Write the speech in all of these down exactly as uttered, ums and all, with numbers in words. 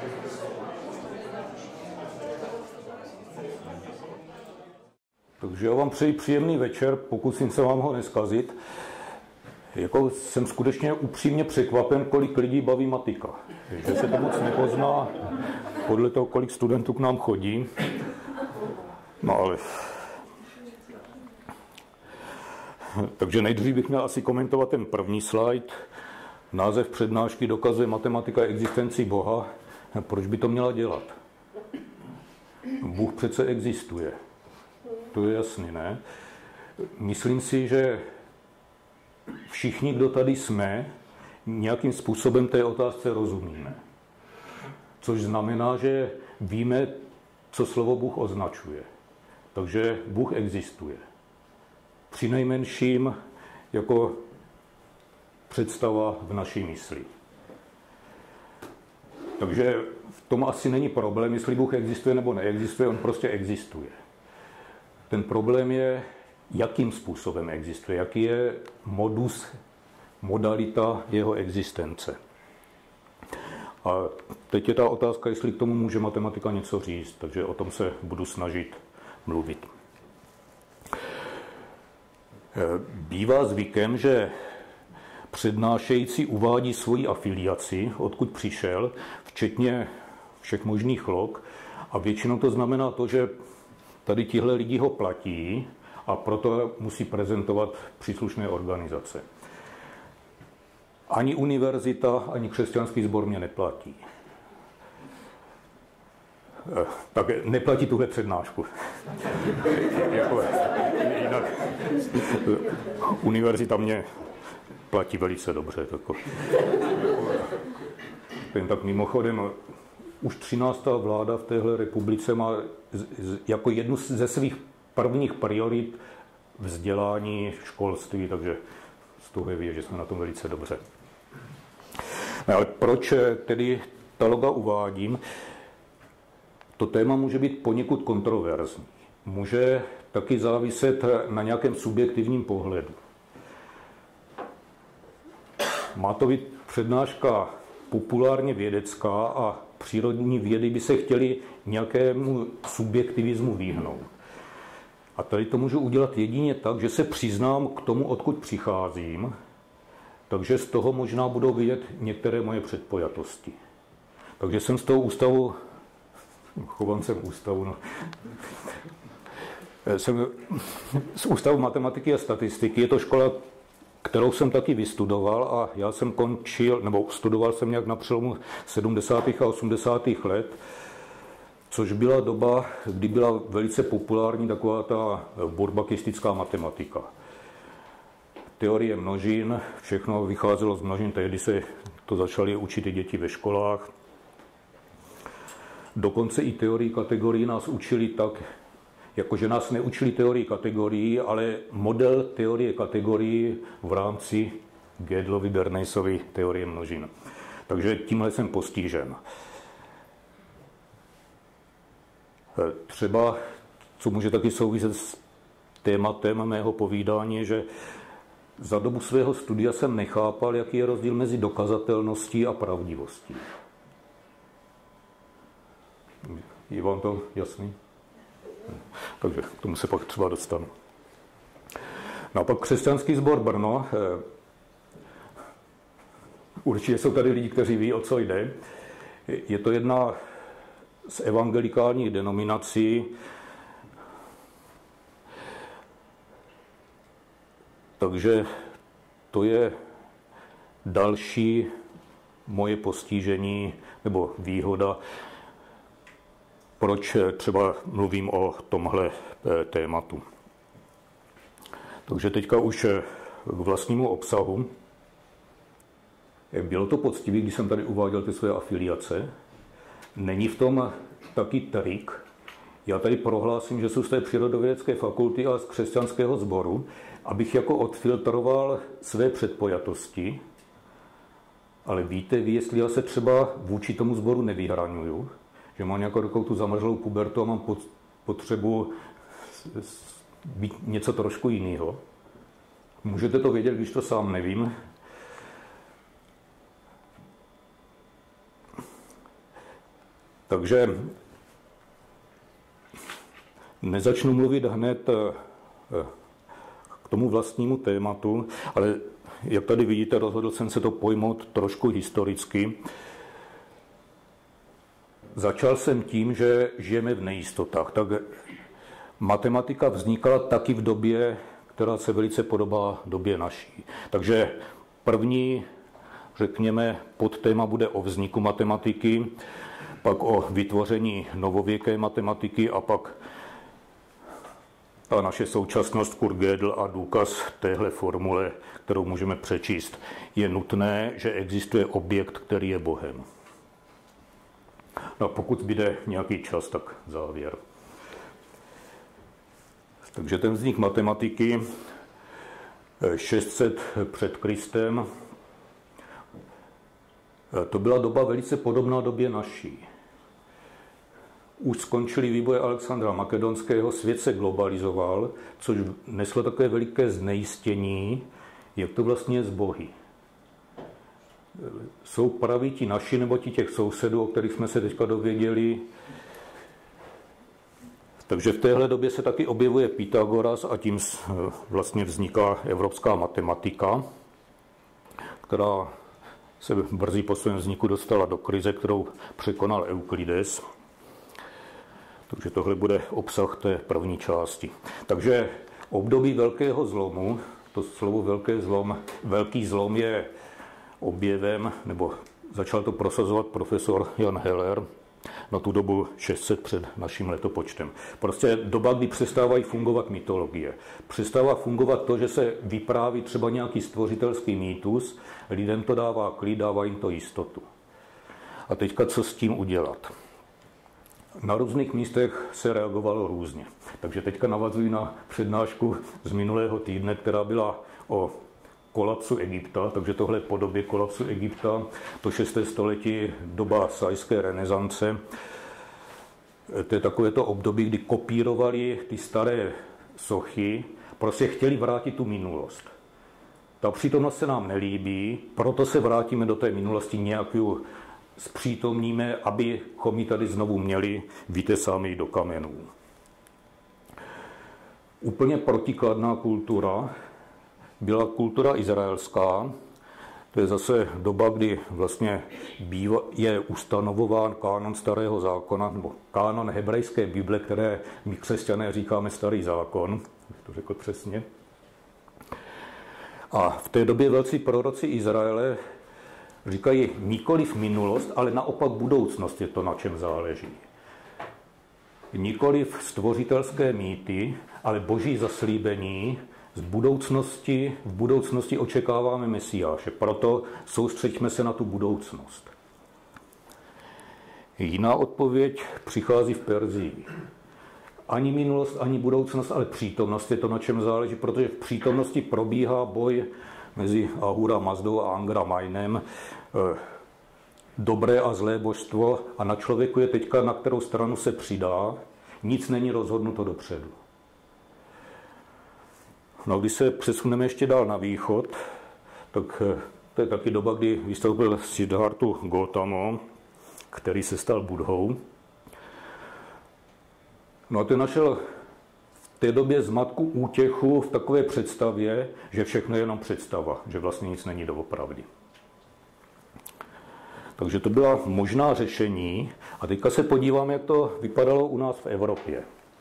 Takže já vám přeji příjemný večer, pokusím se vám ho neskazit. Jako jsem skutečně upřímně překvapen, kolik lidí baví matika. Že se to moc nepozná podle toho, kolik studentů k nám chodí. No ale... Takže nejdřív bych měl asi komentovat ten první slide. Název přednášky dokazuje matematika existenci Boha. Proč by to měla dělat? Bůh přece existuje. To je jasný, ne? Myslím si, že všichni, kdo tady jsme, nějakým způsobem té otázce rozumíme. Což znamená, že víme, co slovo Bůh označuje. Takže Bůh existuje. Přinejmenším jako představa v naší mysli. Takže v tom asi není problém, jestli Bůh existuje nebo neexistuje, on prostě existuje. Ten problém je, jakým způsobem existuje, jaký je modus, modalita jeho existence. A teď je ta otázka, jestli k tomu může matematika něco říct, takže o tom se budu snažit mluvit. Bývá zvykem, že přednášející uvádí svoji afiliaci, odkud přišel, včetně všech možných log, a většinou to znamená to, že tady tihle lidi ho platí a proto musí prezentovat příslušné organizace. Ani univerzita, ani křesťanský sbor mě neplatí. Tak neplatí tuhle přednášku. Jako, jinak univerzita mě platí velice dobře. Tako. Jen tak mimochodem, už třináctá vláda v téhle republice má jako jednu ze svých prvních priorit vzdělání, školství, takže z toho je vidět, že jsme na tom velice dobře. No, ale proč tedy ta loga uvádím? To téma může být poněkud kontroverzní. Může taky záviset na nějakém subjektivním pohledu. Má to být přednáška populárně vědecká a přírodní vědy by se chtěli nějakému subjektivismu vyhnout. A tady to můžu udělat jedině tak, že se přiznám k tomu, odkud přicházím, takže z toho možná budou vidět některé moje předpojatosti. Takže jsem z toho ústavu, chovancem ústavu, no, jsem z Ústavu matematiky a statistiky, je to škola, kterou jsem taky vystudoval a já jsem končil, nebo studoval jsem nějak na přelomu sedmdesátých a osmdesátých let, což byla doba, kdy byla velice populární taková ta burbakistická matematika. Teorie množin, všechno vycházelo z množin, tehdy se to začaly učit i děti ve školách. Dokonce i teorii kategorií nás učili tak, jakože nás neučili teorii kategorií, ale model teorie kategorií v rámci Gödelovy, Bernaysovy teorie množin. Takže tímhle jsem postižen. Třeba, co může taky souviset s tématem mého povídání, je, že za dobu svého studia jsem nechápal, jaký je rozdíl mezi dokazatelností a pravdivostí. Je vám to jasný? Takže k tomu se pak třeba dostanu. No a pak křesťanský sbor Brno. Určitě jsou tady lidi, kteří ví, o co jde. Je to jedna z evangelikálních denominací. Takže to je další moje postižení nebo výhoda, proč třeba mluvím o tomhle tématu. Takže teďka už k vlastnímu obsahu. Bylo to poctivé, když jsem tady uváděl ty své afiliace. Není v tom taky trik. Já tady prohlásím, že jsou z té přírodovědecké fakulty a z křesťanského sboru, abych jako odfiltroval své předpojatosti. Ale víte vy, jestli já se třeba vůči tomu sboru nevyhraňuju, že mám nějakou takovou tu zamrzlou pubertu a mám potřebu být něco trošku jiného. Můžete to vědět, když to sám nevím. Takže nezačnu mluvit hned k tomu vlastnímu tématu, ale jak tady vidíte, rozhodl jsem se to pojmout trošku historicky. Začal jsem tím, že žijeme v nejistotách. Tak matematika vznikala taky v době, která se velice podobá době naší. Takže první, řekněme, podtéma bude o vzniku matematiky, pak o vytvoření novověké matematiky a pak ta naše současnost, Kurt Gödel a důkaz téhle formule, kterou můžeme přečíst. Je nutné, že existuje objekt, který je Bohem. No, pokud zbyde nějaký čas, tak závěr. Takže ten vznik matematiky šest set před Kristem, to byla doba velice podobná době naší. Už skončili výboje Alexandra Makedonského, svět se globalizoval, což neslo takové veliké znejistění, jak to vlastně je s bohy. Jsou praví ti naši nebo ti těch sousedů, o kterých jsme se teďka dověděli. Takže v téhle době se taky objevuje Pythagoras a tím vlastně vzniká evropská matematika, která se brzy po svém vzniku dostala do krize, kterou překonal Euklides. Takže tohle bude obsah té první části. Takže období velkého zlomu, to slovo velké zlom, velký zlom je objevem, nebo začal to prosazovat profesor Jan Heller na tu dobu šest set před naším letopočtem. Prostě doba, kdy přestávají fungovat mytologie. Přestává fungovat to, že se vypráví třeba nějaký stvořitelský mýtus, lidem to dává klid, dává jim to jistotu. A teďka co s tím udělat? Na různých místech se reagovalo různě. Takže teďka navazuji na přednášku z minulého týdne, která byla o kolapsu Egypta, takže tohle po době kolapsu Egypta, to šesté století, doba sajské renesance. To je takové to období, kdy kopírovali ty staré sochy, prostě chtěli vrátit tu minulost. Ta přítomnost se nám nelíbí, proto se vrátíme do té minulosti, nějakou zpřítomníme, abychom ji tady znovu měli, vytesáme ji do kamenů. Úplně protikladná kultura byla kultura izraelská. To je zase doba, kdy vlastně býva, je ustanovován kánon starého zákona, nebo kánon hebrejské Bible, které my křesťané říkáme starý zákon, to řekl přesně. A v té době velcí proroci Izraele říkají nikoliv minulost, ale naopak budoucnost je to, na čem záleží. Nikoliv stvořitelské mýty, ale boží zaslíbení z budoucnosti, v budoucnosti očekáváme Mesiáše, proto soustřeďme se na tu budoucnost. Jiná odpověď přichází v Perzii. Ani minulost, ani budoucnost, ale přítomnost je to, na čem záleží, protože v přítomnosti probíhá boj mezi Ahura Mazdou a Angra Mainem, dobré a zlé božstvo, a na člověku je teďka, na kterou stranu se přidá, nic není rozhodnuto dopředu. No, když se přesuneme ještě dál na východ, tak to je taky doba, kdy vystoupil Siddhartha Gautama, který se stal Budhou. No a ten našel v té době zmatku útěchu v takové představě, že všechno je jenom představa, že vlastně nic není doopravdy. Takže to byla možná řešení. A teďka se podíváme, jak to vypadalo u nás v Evropě.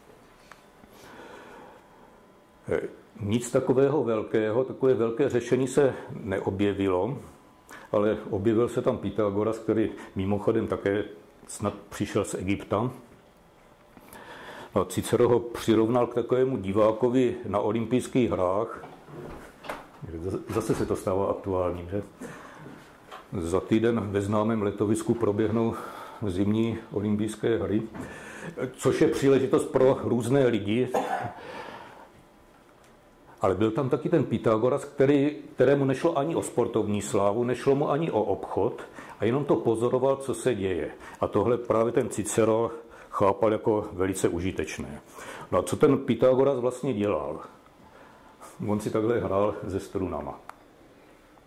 Nic takového velkého, takové velké řešení se neobjevilo, ale objevil se tam Pythagoras, který mimochodem také snad přišel z Egypta. No, Cicero ho přirovnal k takovému divákovi na olympijských hrách. Zase se to stává aktuálním, že? Za týden ve známém letovisku proběhnou zimní olympijské hry, což je příležitost pro různé lidi. Ale byl tam taky ten Pythagoras, který, kterému nešlo ani o sportovní slávu, nešlo mu ani o obchod a jenom to pozoroval, co se děje. A tohle právě ten Cicero chápal jako velice užitečné. No a co ten Pythagoras vlastně dělal? On si takhle hrál se strunama.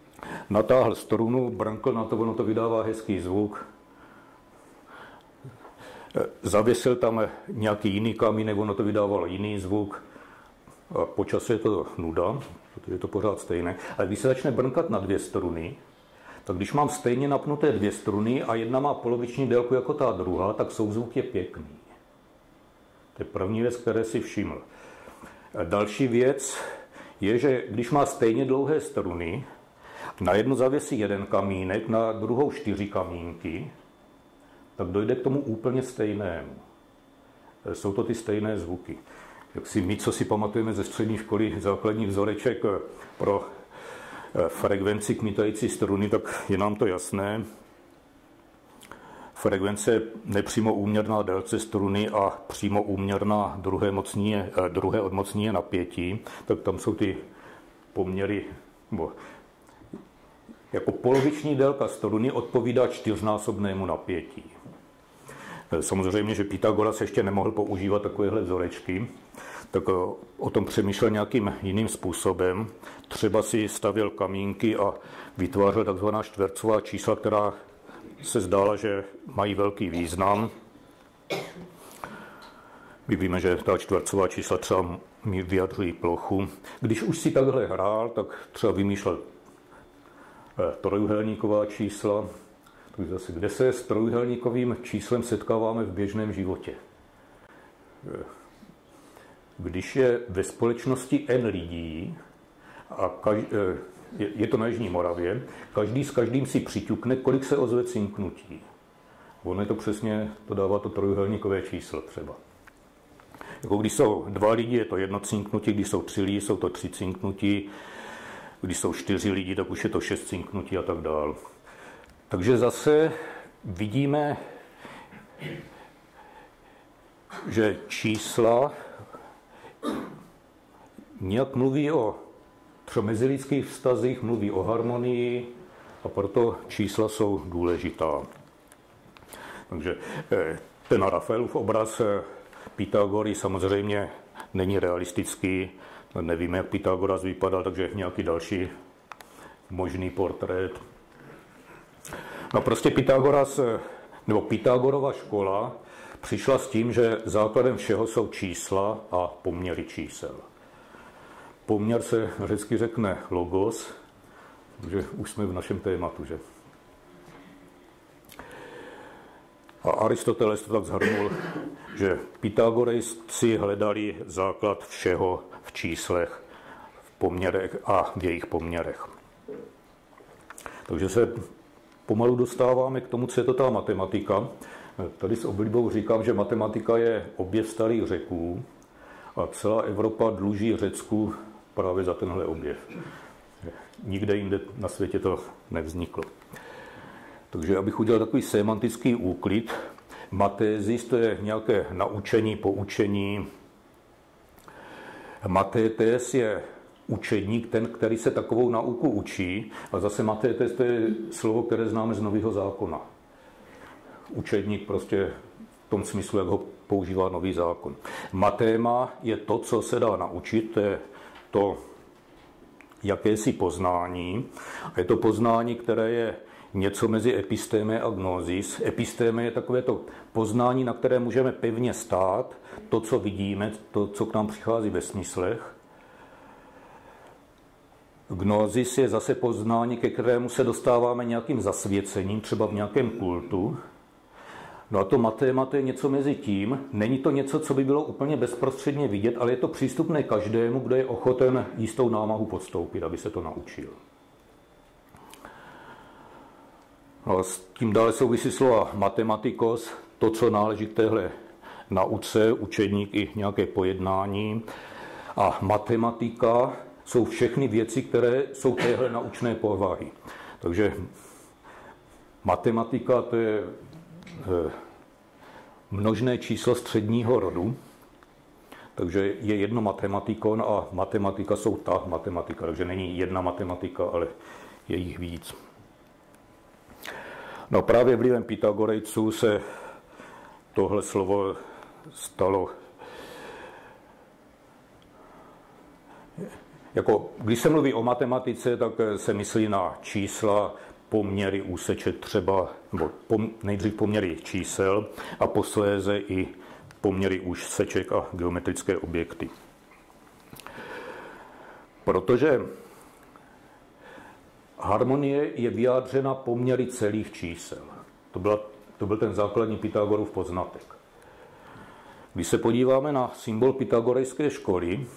Natáhl strunu, brnkl na to, ono to vydává hezký zvuk. Zavěsil tam nějaký jiný kamínek, ono to vydávalo jiný zvuk. A po čase je to nuda, protože je to pořád stejné. Ale když se začne brnkat na dvě struny, tak když mám stejně napnuté dvě struny a jedna má poloviční délku jako ta druhá, tak souzvuk je pěkný. To je první věc, které si všiml. A další věc je, že když má stejně dlouhé struny, na jednu zavěsí jeden kamínek, na druhou čtyři kamínky, tak dojde k tomu úplně stejnému. Jsou to ty stejné zvuky. Jak si my, co si pamatujeme ze střední školy, základní vzoreček pro frekvenci kmitající struny, tak je nám to jasné. Frekvence je nepřímo úměrná délce struny a přímo úměrná druhé, mocníně, druhé odmocníně napětí, tak tam jsou ty poměry, bo, jako poloviční délka struny odpovídá čtyřnásobnému napětí. Samozřejmě, že Pythagoras ještě nemohl používat takovéhle vzorečky, tak o tom přemýšlel nějakým jiným způsobem. Třeba si stavěl kamínky a vytvářel takzvaná čtvercová čísla, která se zdála, že mají velký význam. My víme, že ta čtvercová čísla třeba vyjadřují plochu. Když už si takhle hrál, tak třeba vymýšlel trojúhelníková čísla. Zase, kde se s trojúhelníkovým číslem setkáváme v běžném životě? Když je ve společnosti N lidí, a každý, je to na Jižní Moravě, každý s každým si přiťukne, kolik se ozve cinknutí. Ono je to přesně, to dává to trojúhelníkové číslo třeba. Jako když jsou dva lidi, je to jedno cinknutí, když jsou tři lidi, jsou to tři cinknutí, když jsou čtyři lidi, tak už je to šest cinknutí a tak dál. Takže zase vidíme, že čísla nějak mluví o třeba mezilidských vztazích, mluví o harmonii a proto čísla jsou důležitá. Takže ten Rafaelův obraz Pythagory samozřejmě není realistický, nevíme, jak Pythagoras vypadal, takže nějaký další možný portrét. No prostě Pythagoras, nebo Pythagorova škola přišla s tím, že základem všeho jsou čísla a poměry čísel. Poměr se řecky řekne logos, takže už jsme v našem tématu, že? A Aristoteles to tak shrnul, že Pythagorejci hledali základ všeho v číslech, v poměrech a v jejich poměrech. Takže se pomalu dostáváme k tomu, co je to ta matematika. Tady s oblibou říkám, že matematika je objev starých Řeků a celá Evropa dluží Řecku právě za tenhle objev. Nikde jinde na světě to nevzniklo. Takže abych udělal takový semantický úklid, matézis to je nějaké naučení, poučení. Matétes je učedník, ten, který se takovou nauku učí, a zase matétes to je slovo, které známe z Nového zákona. Učedník prostě v tom smyslu, jak ho používá Nový zákon. Matéma je to, co se dá naučit, to je to jakési poznání. A je to poznání, které je něco mezi epistéme a gnosis. Epistéme je takové to poznání, na které můžeme pevně stát, to, co vidíme, to, co k nám přichází ve smyslech. Gnosis je zase poznání, ke kterému se dostáváme nějakým zasvěcením, třeba v nějakém kultu. No a to matéma to je něco mezi tím. Není to něco, co by bylo úplně bezprostředně vidět, ale je to přístupné každému, kdo je ochoten jistou námahu podstoupit, aby se to naučil. No a s tím dále souvisí slova matematikos, to, co náleží k téhle nauce, učedník i nějaké pojednání. A matematika jsou všechny věci, které jsou téhle naučné povahy. Takže matematika to je množné číslo středního rodu, takže je jedno matematikon a matematika jsou ta matematika, takže není jedna matematika, ale je jich víc. No právě vlivem Pythagorejců se tohle slovo stalo jako, když se mluví o matematice, tak se myslí na čísla, poměry úseček třeba, nebo pom, nejdřív poměry čísel a posléze i poměry úseček a geometrické objekty. Protože harmonie je vyjádřena poměry celých čísel. To, byla, to byl ten základní Pythagorův poznatek. Když se podíváme na symbol pythagorejské školy,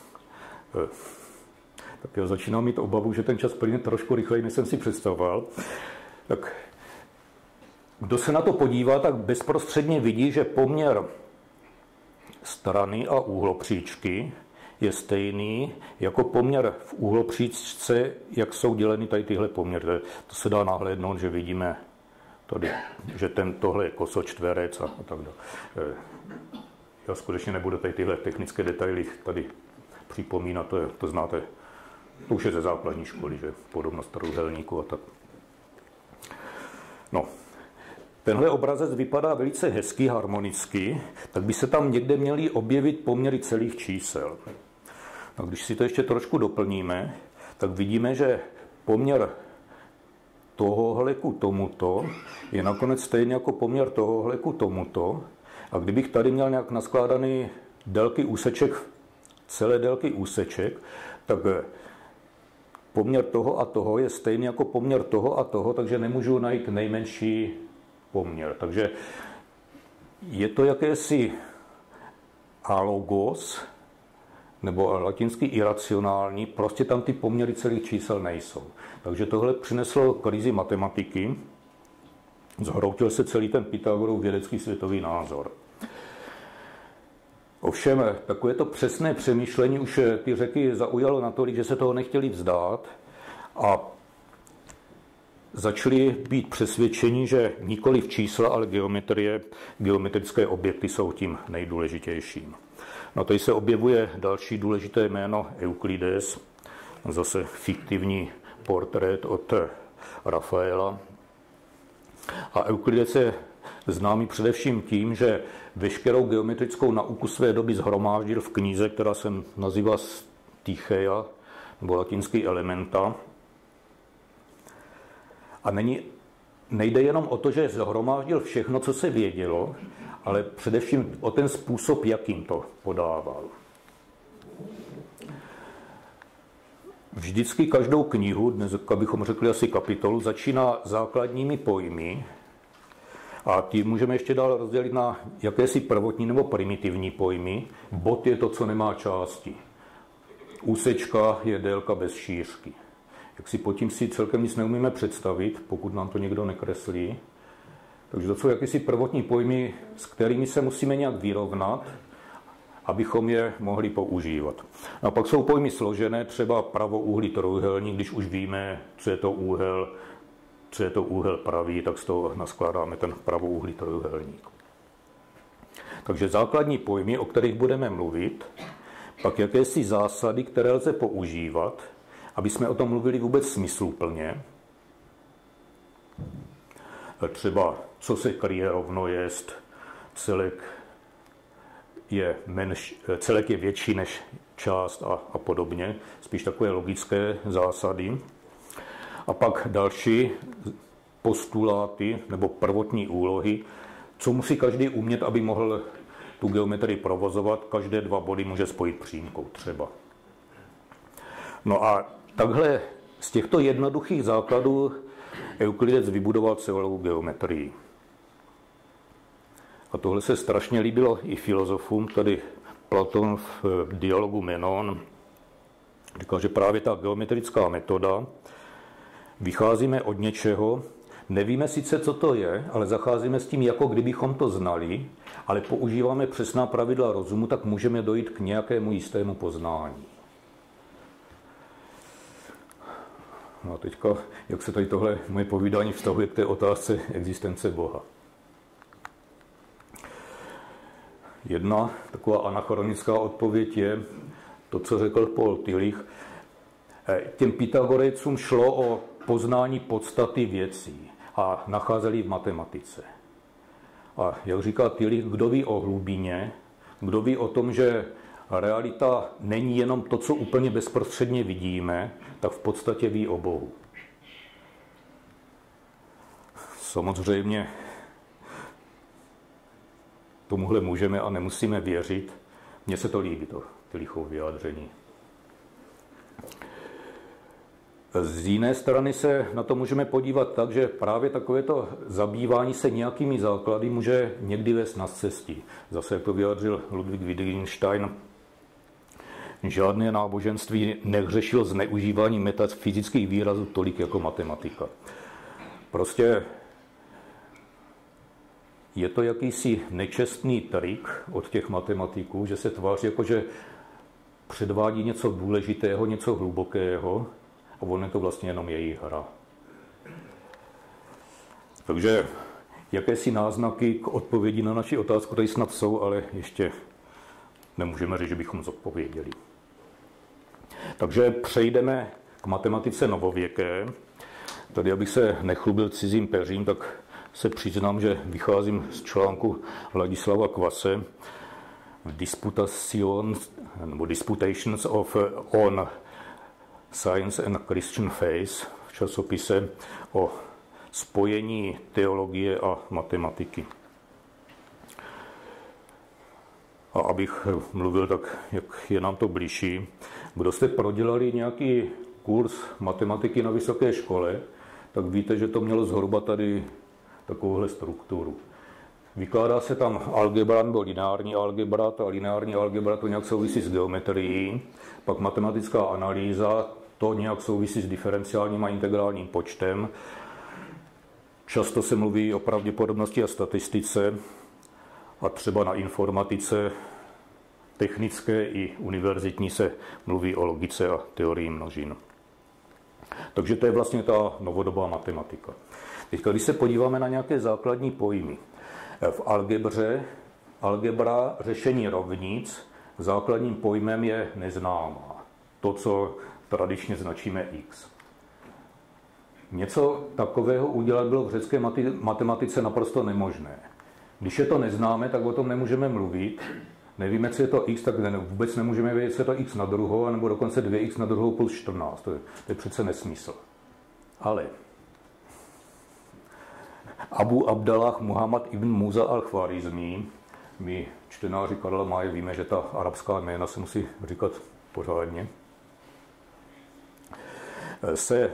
tak já začínám mít obavu, že ten čas plyne trošku rychleji, než jsem si představoval. Tak kdo se na to podívá, tak bezprostředně vidí, že poměr strany a úhlopříčky je stejný jako poměr v úhlopříčce, jak jsou děleny tady tyhle poměry. To se dá nahlédnout, že vidíme tady, že ten, tohle je kosočtverec a, a tak dále. Já skutečně nebudu tady tyhle technické detaily tady připomínat, to, je, to znáte, to už je ze základní školy, že podobnost trojúhelníku a tak. No, tenhle obrazec vypadá velice hezky, harmonicky, tak by se tam někde měly objevit poměry celých čísel. A když si to ještě trošku doplníme, tak vidíme, že poměr tohohle ku tomuto je nakonec stejný jako poměr tohohle ku tomuto. A kdybych tady měl nějak naskládaný délky úseček, celé délky úseček, tak poměr toho a toho je stejný jako poměr toho a toho, takže nemůžu najít nejmenší poměr. Takže je to jakési alogos, nebo latinsky iracionální, prostě tam ty poměry celých čísel nejsou. Takže tohle přineslo krizi matematiky, zhroutil se celý ten Pythagorův vědecký světový názor. Ovšem, takovéto přesné přemýšlení už ty Řeky zaujalo natolik, že se toho nechtěli vzdát a začali být přesvědčeni, že nikoli v čísla, ale geometrie, geometrické objekty jsou tím nejdůležitějším. No tady se objevuje další důležité jméno Euklides, zase fiktivní portrét od Rafaela. A Euklides je známý především tím, že veškerou geometrickou nauku své doby shromáždil v knize, která se nazývá Sticheia, nebo latinský Elementa. A není, nejde jenom o to, že shromáždil všechno, co se vědělo, ale především o ten způsob, jakým to podával. Vždycky každou knihu, dnes bychom řekli asi kapitolu, začíná základními pojmy a ty můžeme ještě dál rozdělit na jakési prvotní nebo primitivní pojmy. Bod je to, co nemá části. Úsečka je délka bez šířky. Jak si pod tím si celkem nic neumíme představit, pokud nám to někdo nekreslí. Takže to jsou jakési prvotní pojmy, s kterými se musíme nějak vyrovnat, abychom je mohli používat. A pak jsou pojmy složené, třeba pravouhlý trojúhelník, když už víme, co je to úhel, co je to úhel pravý, tak z toho naskládáme ten pravouhlý trojúhelník. Takže základní pojmy, o kterých budeme mluvit, pak jakési zásady, které lze používat, aby jsme o tom mluvili vůbec smysluplně. Třeba, co se kryje rovno jest, celek je, menš, celek je větší než část a, a podobně. Spíš takové logické zásady. A pak další postuláty nebo prvotní úlohy, co musí každý umět, aby mohl tu geometrii provozovat. Každé dva body může spojit přímkou třeba. No a takhle z těchto jednoduchých základů Euklides vybudoval celou geometrii. A tohle se strašně líbilo i filozofům. Tady Platon v dialogu Menon říkal, že právě ta geometrická metoda, vycházíme od něčeho, nevíme sice, co to je, ale zacházíme s tím, jako kdybychom to znali, ale používáme přesná pravidla rozumu, tak můžeme dojít k nějakému jistému poznání. No a teďka, jak se tady tohle moje povídání vztahuje k té otázce existence Boha. Jedna taková anachronická odpověď je to, co řekl Paul Tillich. Těm Pythagorejcům šlo o poznání podstaty věcí a nacházeli v matematice. A jak říká Tillich, kdo ví o hlubině, kdo ví o tom, že realita není jenom to, co úplně bezprostředně vidíme, tak v podstatě ví o Bohu. Samozřejmě tomuhle můžeme a nemusíme věřit. Mně se to líbí, to Tillichov vyjádření. Z jiné strany se na to můžeme podívat tak, že právě takovéto zabývání se nějakými základy může někdy vést na cestí. Zase, jak to vyjádřil Ludwig Wittgenstein, žádné náboženství neřešilo zneužívání metafyzických výrazů tolik jako matematika. Prostě je to jakýsi nečestný trik od těch matematiků, že se tváří jako, že předvádí něco důležitého, něco hlubokého, a on je to vlastně jenom jejich hra. Takže jakési náznaky k odpovědi na naši otázku tady snad jsou, ale ještě nemůžeme říct, že bychom zodpověděli. Takže přejdeme k matematice novověké. Tady, abych se nechlubil cizím peřím, tak se přiznám, že vycházím z článku Ladislava Kvase Disputations, nebo Disputations of on Science and Christian Faith v časopise o spojení teologie a matematiky. A abych mluvil tak, jak je nám to blížší, kdo jste prodělali nějaký kurz matematiky na vysoké škole, tak víte, že to mělo zhruba tady takovouhle strukturu. Vykládá se tam algebra nebo lineární algebra, ta lineární algebra to nějak souvisí s geometrií, pak matematická analýza, to nějak souvisí s diferenciálním a integrálním počtem. Často se mluví o pravděpodobnosti a statistice a třeba na informatice technické i univerzitní se mluví o logice a teorii množin. Takže to je vlastně ta novodobá matematika. Teď, když se podíváme na nějaké základní pojmy. V algebře, algebra řešení rovnic, základním pojmem je neznámá. To, co tradičně značíme x. Něco takového udělat bylo v řecké matematice naprosto nemožné. Když je to neznáme, tak o tom nemůžeme mluvit. Nevíme, co je to x, tak vůbec nemůžeme vědět, co je to x na druhou, nebo dokonce dvě x na druhou plus čtrnáct. To je, to je přece nesmysl. Ale Abu Abdallah Muhammad ibn Musa al-Khwarizmi, my čtenáři Karla Maye víme, že ta arabská jména se musí říkat pořádně, se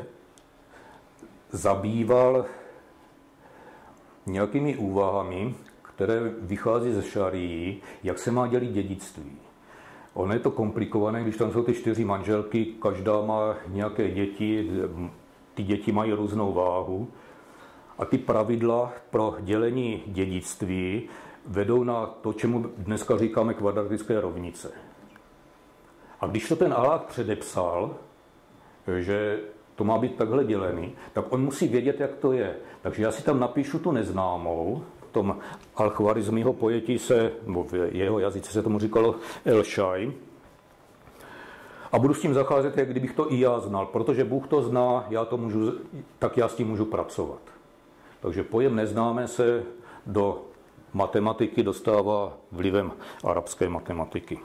zabýval nějakými úvahami, které vychází ze šarii, jak se má dělit dědictví. Ono je to komplikované, když tam jsou ty čtyři manželky, každá má nějaké děti, ty děti mají různou váhu a ty pravidla pro dělení dědictví vedou na to, čemu dneska říkáme kvadratické rovnice. A když to ten Allah předepsal, že to má být takhle dělený, tak on musí vědět, jak to je. Takže já si tam napíšu tu neznámou, v tom al-Khwarizmiho pojetí se, nebo v jeho jazyce se tomu říkalo el-Shaj, a budu s tím zacházet, jak kdybych to i já znal, protože Bůh to zná, já to můžu, tak já s tím můžu pracovat. Takže pojem neznámé se do matematiky dostává vlivem arabské matematiky.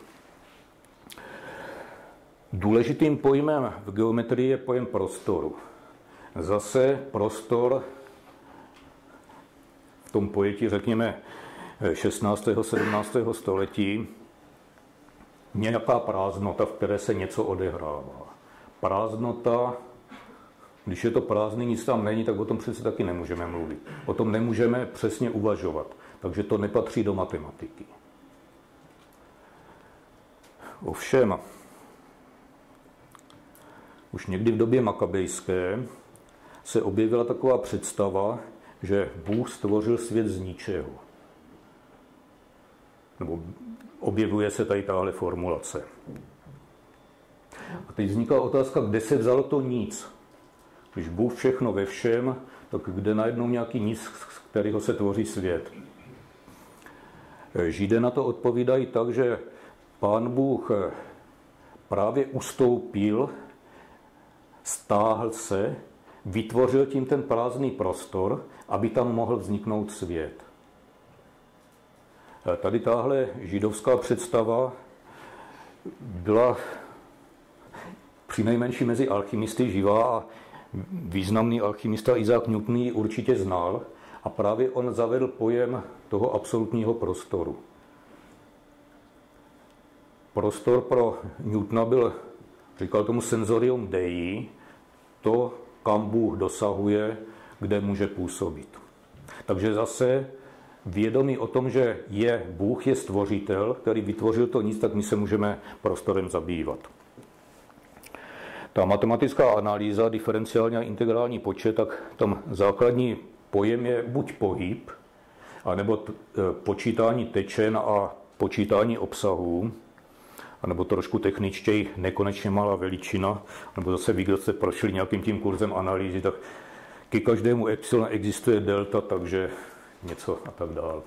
Důležitým pojmem v geometrii je pojem prostoru. Zase prostor v tom pojetí, řekněme, šestnáctého sedmnáctého století, nějaká prázdnota, v které se něco odehrává. Prázdnota, když je to prázdný, nic tam není, tak o tom přece taky nemůžeme mluvit. O tom nemůžeme přesně uvažovat. Takže to nepatří do matematiky. Ovšem, už někdy v době makabejské se objevila taková představa, že Bůh stvořil svět z ničeho. Nebo objevuje se tady tahle formulace. A teď vzniká otázka, kde se vzalo to nic. Když Bůh všechno ve všem, tak kde najednou nějaký nic, z kterého se tvoří svět. Židé na to odpovídají tak, že Pán Bůh právě ustoupil, stáhl se, vytvořil tím ten prázdný prostor, aby tam mohl vzniknout svět. Tady tahle židovská představa byla přinejmenším mezi alchymisty živá a významný alchymista Isaac Newton ji určitě znal A právě on zavedl pojem toho absolutního prostoru. Prostor pro Newtona byl, říkal tomu sensorium dei, to, kam Bůh dosahuje, kde může působit. Takže zase vědomí o tom, že je Bůh, je stvořitel, který vytvořil to nic, tak my se můžeme prostorem zabývat. Ta matematická analýza, diferenciální a integrální počet, tak tam základní pojem je buď pohyb, anebo t- počítání tečen a počítání obsahů, anebo trošku techničtěji nekonečně malá veličina, nebo zase vy, kdo jste prošli nějakým tím kurzem analýzy, tak ke každému epsilon existuje delta, takže něco a tak dále.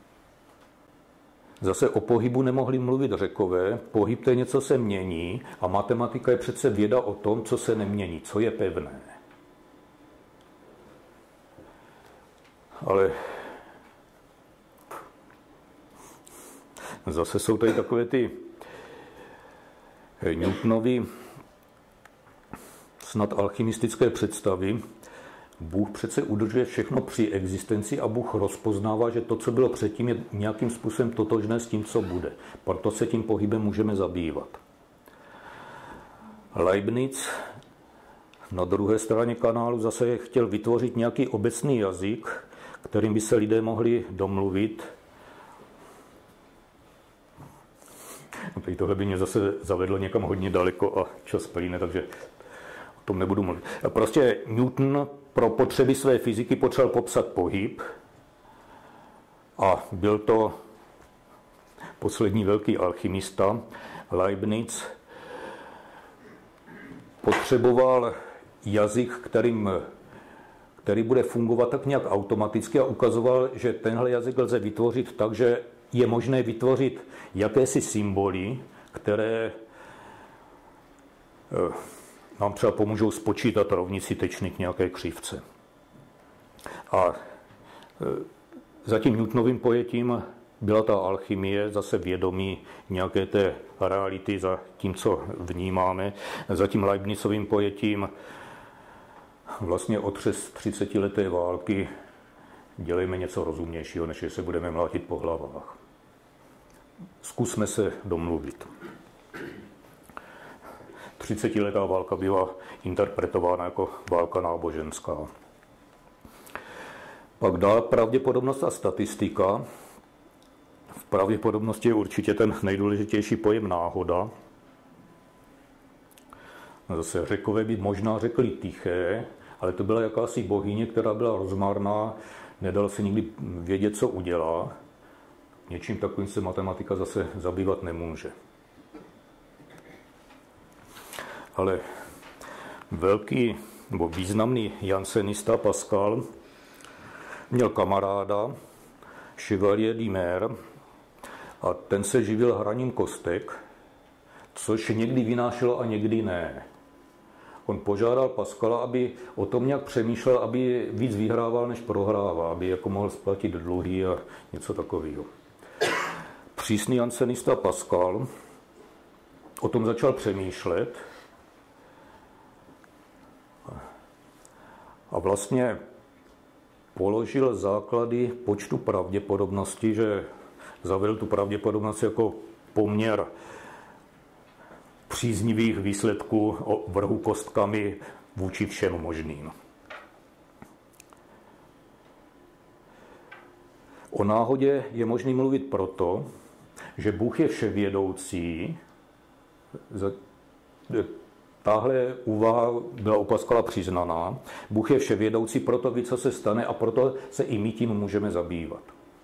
Zase o pohybu nemohli mluvit Řekové, pohyb to je něco, se mění a matematika je přece věda o tom, co se nemění, co je pevné. Ale zase jsou tady takové ty Newtonovy snad alchymistické představy. Bůh přece udržuje všechno při existenci a Bůh rozpoznává, že to, co bylo předtím, je nějakým způsobem totožné s tím, co bude. Proto se tím pohybem můžeme zabývat. Leibniz na druhé straně kanálu zase chtěl vytvořit nějaký obecný jazyk, kterým by se lidé mohli domluvit. Tady tohle by mě zase zavedlo někam hodně daleko a čas plyne, takže o tom nebudu mluvit. Prostě Newton pro potřeby své fyziky potřeboval popsat pohyb a byl to poslední velký alchymista. Leibniz potřeboval jazyk, kterým, který bude fungovat tak nějak automaticky a ukazoval, že tenhle jazyk lze vytvořit tak, že je možné vytvořit jakési symboly, které nám třeba pomůžou spočítat rovnici tečny k nějaké křivce. A za tím Newtonovým pojetím byla ta alchymie, zase vědomí nějaké té reality za tím, co vnímáme. Za tím Leibnizovým pojetím vlastně od třicetileté války dělejme něco rozumnějšího, než že se budeme mlátit po hlavách. Zkusme se domluvit. třicetiletá válka byla interpretována jako válka náboženská. Pak dál pravděpodobnost a statistika. V pravděpodobnosti je určitě ten nejdůležitější pojem náhoda. Zase Řekové by možná řekli tiché, ale to byla jakási bohyně, která byla rozmarná, nedal se nikdy vědět, co udělá. Něčím takovým se matematika zase zabývat nemůže. Ale velký nebo významný jansenista Pascal měl kamaráda, Chevalier d'Imer, a ten se živil hraním kostek, což někdy vynášelo a někdy ne. On požádal Pascala, aby o tom nějak přemýšlel, aby víc vyhrával, než prohrával, aby jako mohl splatit dluhy a něco takového. Přísný jansenista Pascal o tom začal přemýšlet a vlastně položil základy počtu pravděpodobnosti, že zavedl tu pravděpodobnost jako poměr příznivých výsledků o vrhu kostkami vůči všem možným. O náhodě je možný mluvit proto, že Bůh je vševědoucí. Tahle úvaha byla u Pascala přiznaná. Bůh je vševědoucí, proto ví, co se stane, a proto se i my tím můžeme zabývat.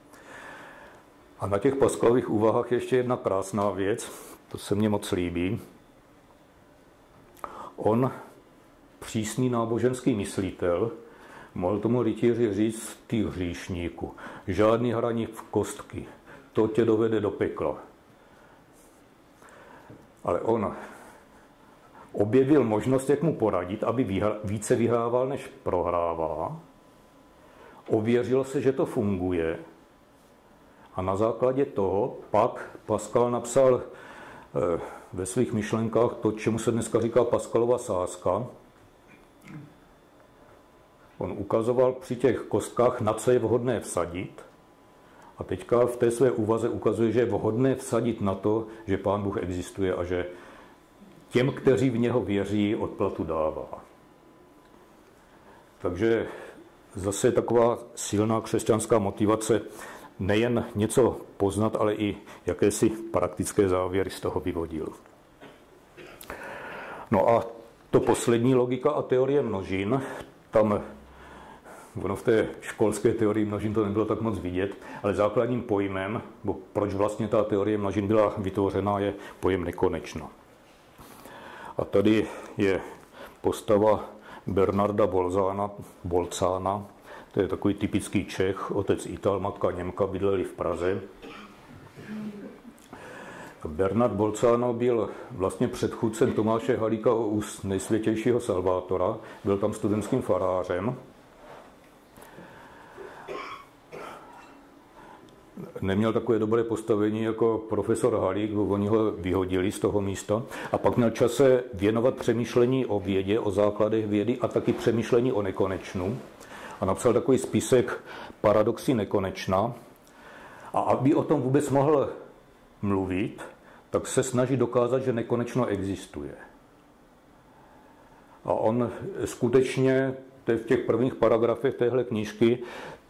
A na těch Pascalových úvahách ještě jedna krásná věc, to se mně moc líbí. On, přísný náboženský myslitel, mohl tomu rytíři říct: ty hříšníku, žádný hraní v kostky, to tě dovede do pekla. Ale on objevil možnost, jak mu poradit, aby vyhra, více vyhrával, než prohrává. Ověřil se, že to funguje. A na základě toho pak Pascal napsal eh, ve svých myšlenkách to, čemu se dneska říká Pascalova sázka. On ukazoval při těch kostkách, na co je vhodné vsadit. A teďka v té své úvaze ukazuje, že je vhodné vsadit na to, že Pán Bůh existuje a že těm, kteří v něho věří, odplatu dává. Takže zase taková silná křesťanská motivace nejen něco poznat, ale i jakési praktické závěry z toho vyvodil. No a to poslední, logika a teorie množin, tam ono v té školské teorii množin to nebylo tak moc vidět, ale základním pojmem, bo proč vlastně ta teorie množin byla vytvořena, je pojem nekonečno. A tady je postava Bernarda Bolzána, Bolcána, to je takový typický Čech, otec Ital, matka Němka, bydleli v Praze. Bernard Bolcano byl vlastně předchůdcem Tomáše Halíka z Nejsvětějšího Salvátora, byl tam studentským farářem. Neměl takové dobré postavení jako profesor Halík, oni ho vyhodili z toho místa. A pak měl čas se věnovat přemýšlení o vědě, o základech vědy a taky přemýšlení o nekonečnu. A napsal takový spisek Paradoxy nekonečna. A aby o tom vůbec mohl mluvit, tak se snaží dokázat, že nekonečno existuje. A on skutečně v těch prvních paragrafech téhle knížky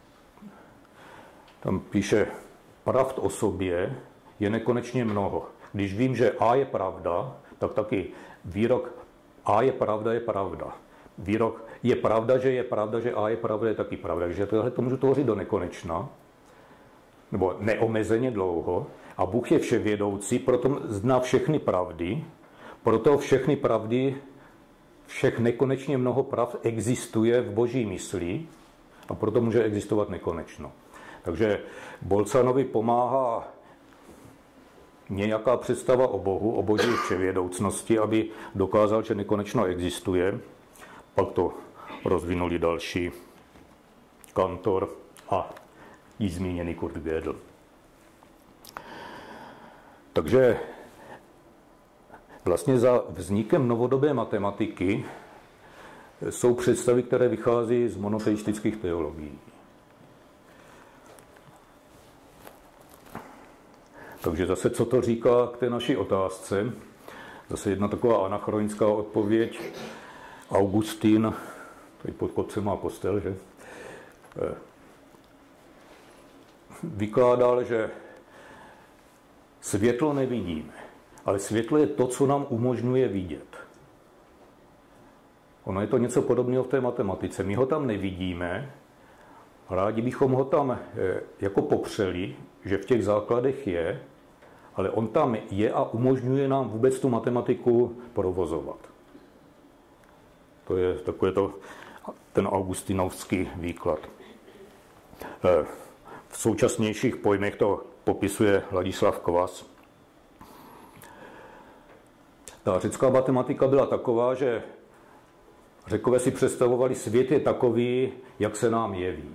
tam píše, pravd o sobě je nekonečně mnoho. Když vím, že A je pravda, tak taky výrok A je pravda, je pravda. Výrok je pravda, že je pravda, že A je pravda, je taky pravda. Takže tohle to můžu tvořit do nekonečna, nebo neomezeně dlouho. A Bůh je vševědoucí, proto zná všechny pravdy, proto všechny pravdy, všech nekonečně mnoho pravd existuje v boží mysli a proto může existovat nekonečno. Takže Bolcanovi pomáhá nějaká představa o Bohu, o boží vševědoucnosti, aby dokázal, že nekonečno existuje. Pak to rozvinuli další Kantor a již zmíněný Kurt Gödel. Takže vlastně za vznikem novodobé matematiky jsou představy, které vychází z monoteistických teologií. Takže zase, co to říká k té naší otázce? Zase jedna taková anachronická odpověď. Augustín, tady pod kopcem má kostel, že? Vykládal, že světlo nevidíme, ale světlo je to, co nám umožňuje vidět. Ono je to něco podobného v té matematice. My ho tam nevidíme, rádi bychom ho tam jako popřeli, že v těch základech je, ale on tam je a umožňuje nám vůbec tu matematiku provozovat. To je takové to, ten augustinovský výklad. V současnějších pojmech to popisuje Ladislav Kvas. Ta řecká matematika byla taková, že Řekové si představovali, svět je takový, jak se nám jeví.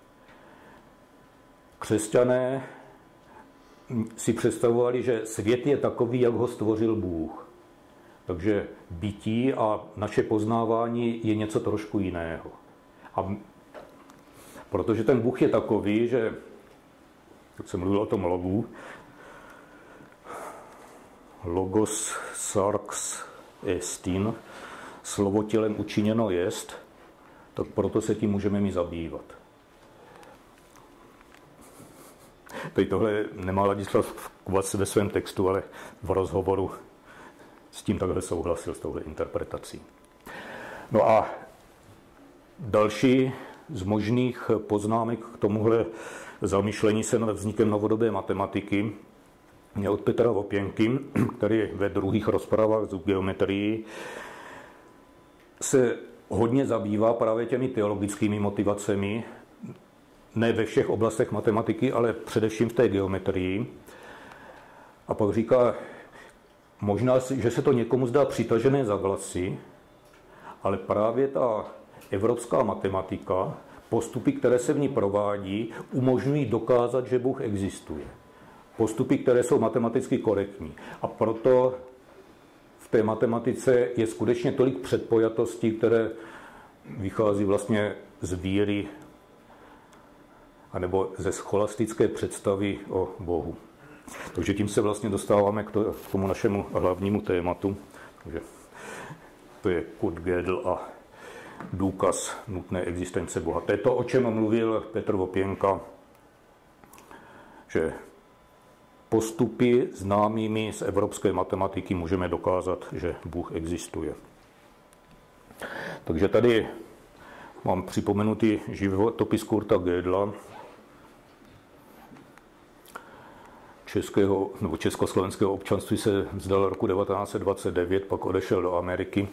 Křesťané si představovali, že svět je takový, jak ho stvořil Bůh. Takže bytí a naše poznávání je něco trošku jiného. A protože ten Bůh je takový, že, jak jsem mluvil o tom logu, logos sarx estin, slovo tělem učiněno jest, tak proto se tím můžeme mi zabývat. Tady tohle nemá Ladislav Kvas ve svém textu, ale v rozhovoru s tím takhle souhlasil, s touhle interpretací. No a další z možných poznámek k tomuhle zamýšlení se nad vznikem novodobé matematiky je od Petra Vopěnky, který ve druhých rozpravách z geometrii se hodně zabývá právě těmi teologickými motivacemi, ne ve všech oblastech matematiky, ale především v té geometrii. A pak říká, možná, že se to někomu zdá přitažené za vlasy, ale právě ta evropská matematika, postupy, které se v ní provádí, umožňují dokázat, že Bůh existuje. Postupy, které jsou matematicky korektní. A proto v té matematice je skutečně tolik předpojatostí, které vychází vlastně z víry anebo ze scholastické představy o Bohu. Takže tím se vlastně dostáváme k tomu našemu hlavnímu tématu. Takže to je Kurt Gödel a důkaz nutné existence Boha. To je to, o čem mluvil Petr Vopěnka, že postupy známými z evropské matematiky můžeme dokázat, že Bůh existuje. Takže tady mám připomenutý životopis Kurta Gödela, českého, nebo československého občanství se vzdal roku devatenáct set dvacet devět, pak odešel do Ameriky.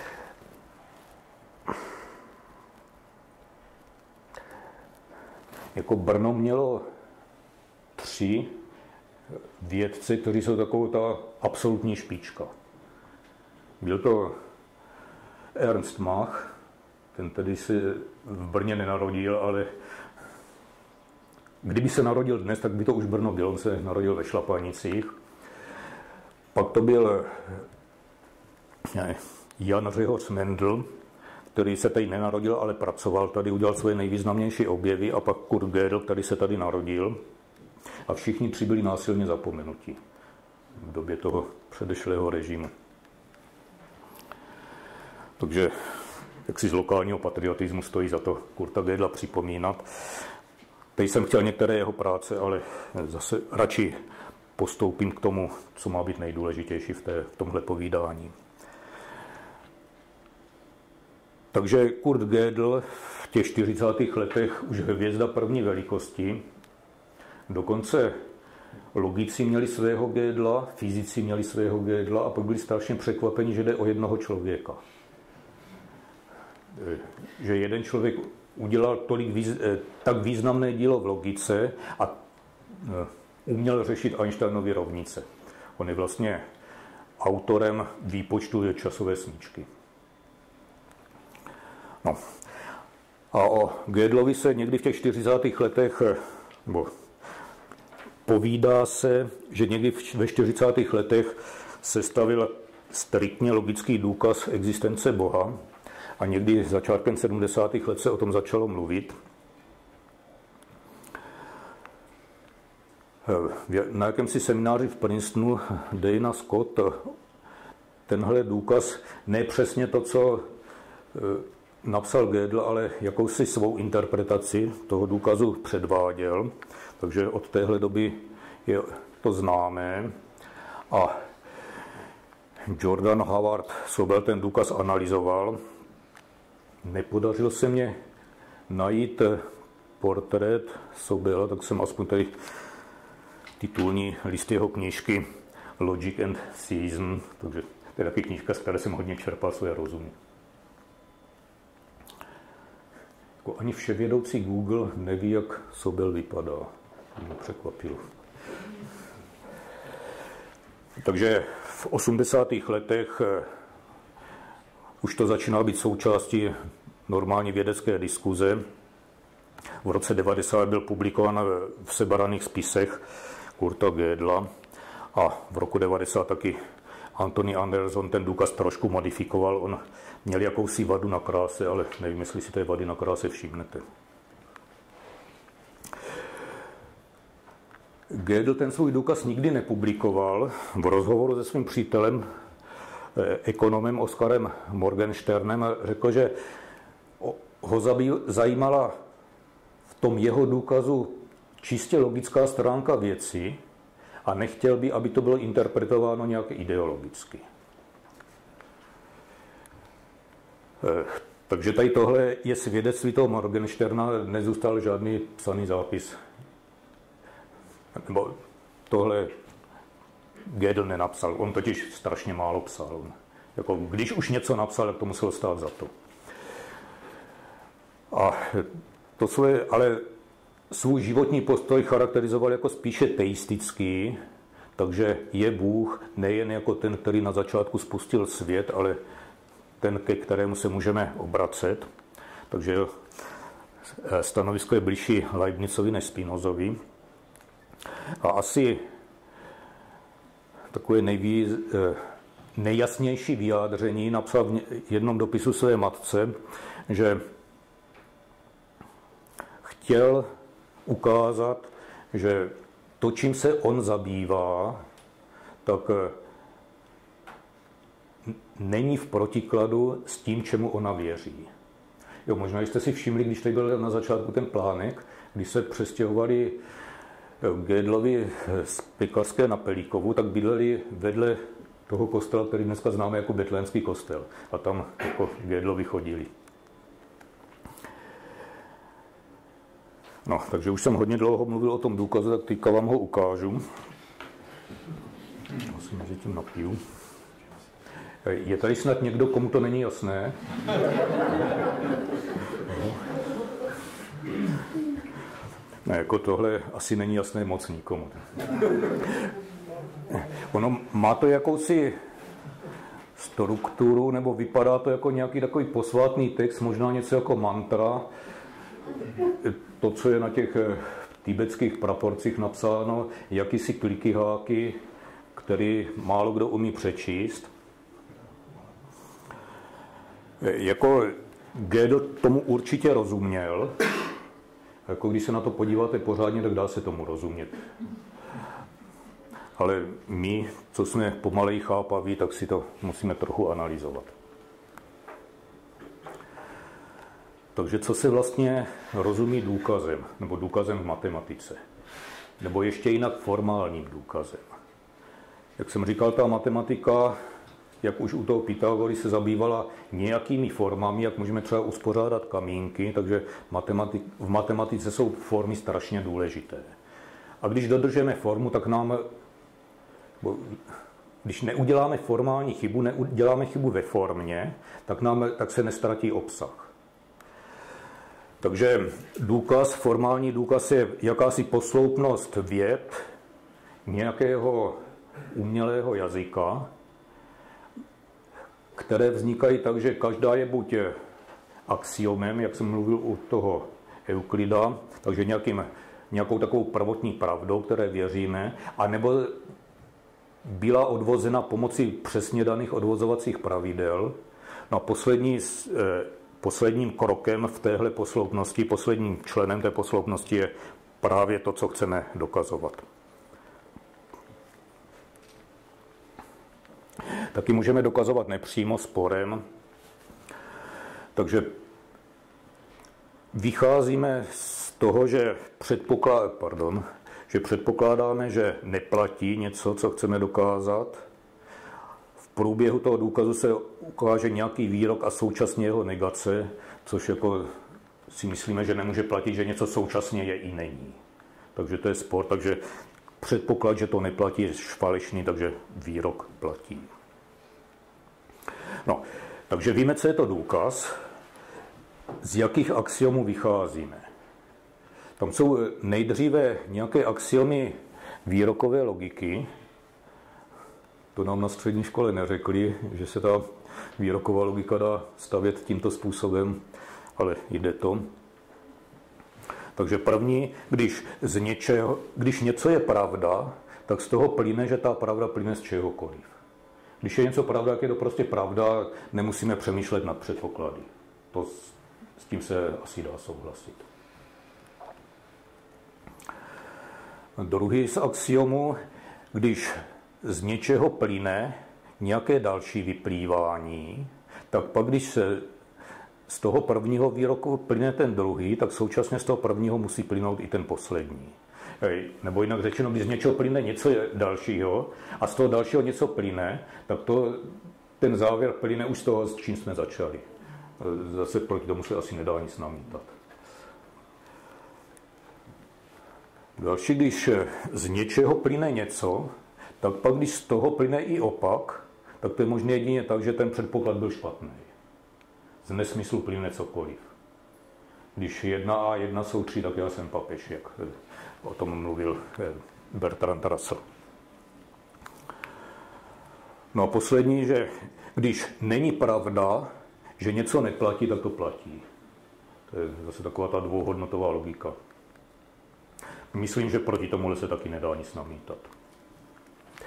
Jako Brno mělo tři vědce, kteří jsou takovou ta absolutní špička. Byl to Ernst Mach, ten tedy se v Brně nenarodil, ale kdyby se narodil dnes, tak by to už Brno bylo, on se narodil ve Šlapanicích. Pak to byl ne, Jan Řehoř Mendel, který se tady nenarodil, ale pracoval tady, udělal svoje nejvýznamnější objevy, a pak Kurt Gödel, který se tady narodil. A všichni tři byli násilně zapomenuti v době toho předešlého režimu. Takže jak si z lokálního patriotismu stojí za to Kurta Gödela připomínat. Teď jsem chtěl některé jeho práce, ale zase radši postoupím k tomu, co má být nejdůležitější v, té, v tomhle povídání. Takže Kurt Gödel v těch čtyřicátých letech už hvězda první velikosti, dokonce logici měli svého Gödela, fyzici měli svého Gödela a pak byli strašně překvapeni, že jde o jednoho člověka. Že jeden člověk udělal tolik výz, tak významné dílo v logice a uměl řešit Einsteinovy rovnice. On je vlastně autorem výpočtu časové smyčky. No. A o Gödelovi se někdy v těch čtyřicátých letech, nebo povídá se, že někdy ve čtyřicátých letech sestavil striktně logický důkaz existence Boha a někdy začátkem sedmdesátých let se o tom začalo mluvit. Na jakémsi semináři v Princetonu Dana Scott tenhle důkaz, ne přesně to, co napsal Gödel, ale jakousi svou interpretaci toho důkazu předváděl. Takže od téhle doby je to známé. A Jordan Howard Sobel ten důkaz analyzoval. Nepodařilo se mě najít portrét Sobela, tak jsem aspoň tady titulní list jeho knížky Logic and Theism, takže to je taky knížka, z které jsem hodně čerpal své rozumy. Jako ani vševědoucí Google neví, jak Sobel vypadá. Mě překvapilo. Takže v osmdesátých letech už to začíná být součástí normální vědecké diskuze. V roce devadesát byl publikován v sebaraných spisech Kurta Gödela a v roku devadesát taky Anthony Anderson ten důkaz trošku modifikoval. On měl jakousi vadu na kráse, ale nevím, jestli si té vady na kráse všimnete. Gödel ten svůj důkaz nikdy nepublikoval. V rozhovoru se svým přítelem, ekonomem Oskarem Morgensternem, řekl, že ho zajímala v tom jeho důkazu čistě logická stránka věci a nechtěl by, aby to bylo interpretováno nějak ideologicky. Takže tady tohle je svědectví toho Morgensterna, nezůstal žádný psaný zápis. Nebo tohle Gödel nenapsal, on totiž strašně málo psal. Jako, když už něco napsal, tak to muselo stát za to. A to svoje, ale svůj životní postoj charakterizoval jako spíše teistický, takže je Bůh nejen jako ten, který na začátku spustil svět, ale ten, ke kterému se můžeme obracet. Takže stanovisko je blížší Leibnizovi než Spinozovi. A asi takové nejvíc, nejjasnější vyjádření napsal v jednom dopisu své matce že chtěl ukázat, že to, čím se on zabývá, tak není v protikladu s tím, čemu ona věří. Jo, možná jste si všimli, když tady byl na začátku ten plánek, když se přestěhovali Gödelovi z Pekařské na Pelíkovu, tak bydleli vedle toho kostela, který dneska známe jako Betlémský kostel. A tam jako Gödelovi chodili. No, takže už jsem hodně dlouho mluvil o tom důkazu, tak teďka vám ho ukážu. Myslím, že tím napiju. Je tady snad někdo, komu to není jasné? Ne, jako tohle asi není jasné moc nikomu. Ono má to jakousi strukturu, nebo vypadá to jako nějaký takový posvátný text, možná něco jako mantra. To, co je na těch tibetských praporcích napsáno, jakýsi klikyháky, který málo kdo umí přečíst. Jako Gödel tomu určitě rozuměl. Jako když se na to podíváte pořádně, tak dá se tomu rozumět. Ale my, co jsme pomalej chápaví, tak si to musíme trochu analyzovat. Takže co se vlastně rozumí důkazem, nebo důkazem v matematice? Nebo ještě jinak formálním důkazem. Jak jsem říkal, ta matematika, jak už u toho Pythagory, se zabývala nějakými formami, jak můžeme třeba uspořádat kamínky, takže matematik, v matematice jsou formy strašně důležité. A když dodržeme formu, tak nám, když neuděláme formální chybu, neuděláme chybu ve formě, tak, nám, tak se nestratí obsah. Takže důkaz, formální důkaz je jakási posloupnost vět nějakého umělého jazyka, které vznikají tak, že každá je buď axiomem, jak jsem mluvil u toho Euklida, takže nějakým, nějakou takovou prvotní pravdou, které věříme, anebo byla odvozena pomocí přesně daných odvozovacích pravidel. No a poslední, posledním krokem v téhle posloupnosti, posledním členem té posloupnosti je právě to, co chceme dokazovat. Taky můžeme dokazovat nepřímo sporem. Takže vycházíme z toho, že, předpoklá... Pardon, že předpokládáme, že neplatí něco, co chceme dokázat. V průběhu toho důkazu se ukáže nějaký výrok a současně jeho negace, což jako si myslíme, že nemůže platit, že něco současně je i není. Takže to je spor, takže předpoklad, že to neplatí, je falešný, takže výrok platí. No, takže víme, co je to důkaz, z jakých axiomů vycházíme. Tam jsou nejdříve nějaké axiomy výrokové logiky. To nám na střední škole neřekli, že se ta výroková logika dá stavět tímto způsobem, ale jde to. Takže první, když, z něčeho, když něco je pravda, tak z toho plyne, že ta pravda plyne z čehokoliv. Když je něco pravda, tak je to prostě pravda, nemusíme přemýšlet nad předpoklady. To s, s tím se asi dá souhlasit. Druhý z axiomů, když z něčeho plyne nějaké další vyplývání, tak pak, když se z toho prvního výroku plyne ten druhý, tak současně z toho prvního musí plynout i ten poslední. Nebo jinak řečeno, když z něčeho plyne něco dalšího a z toho dalšího něco plyne, tak to, ten závěr plyne už z toho, s čím jsme začali. Zase proti tomu se asi nedá nic namítat. Další, když z něčeho plyne něco, tak pak, když z toho plyne i opak, tak to je možné jedině tak, že ten předpoklad byl špatný. Z nesmyslu plyne cokoliv. Když jedna a jedna jsou tři, tak já jsem papež, jak o tom mluvil Bertrand Russell. No a poslední, že když není pravda, že něco neplatí, tak to platí. To je zase taková ta dvouhodnotová logika. Myslím, že proti tomuhle se taky nedá nic namítat.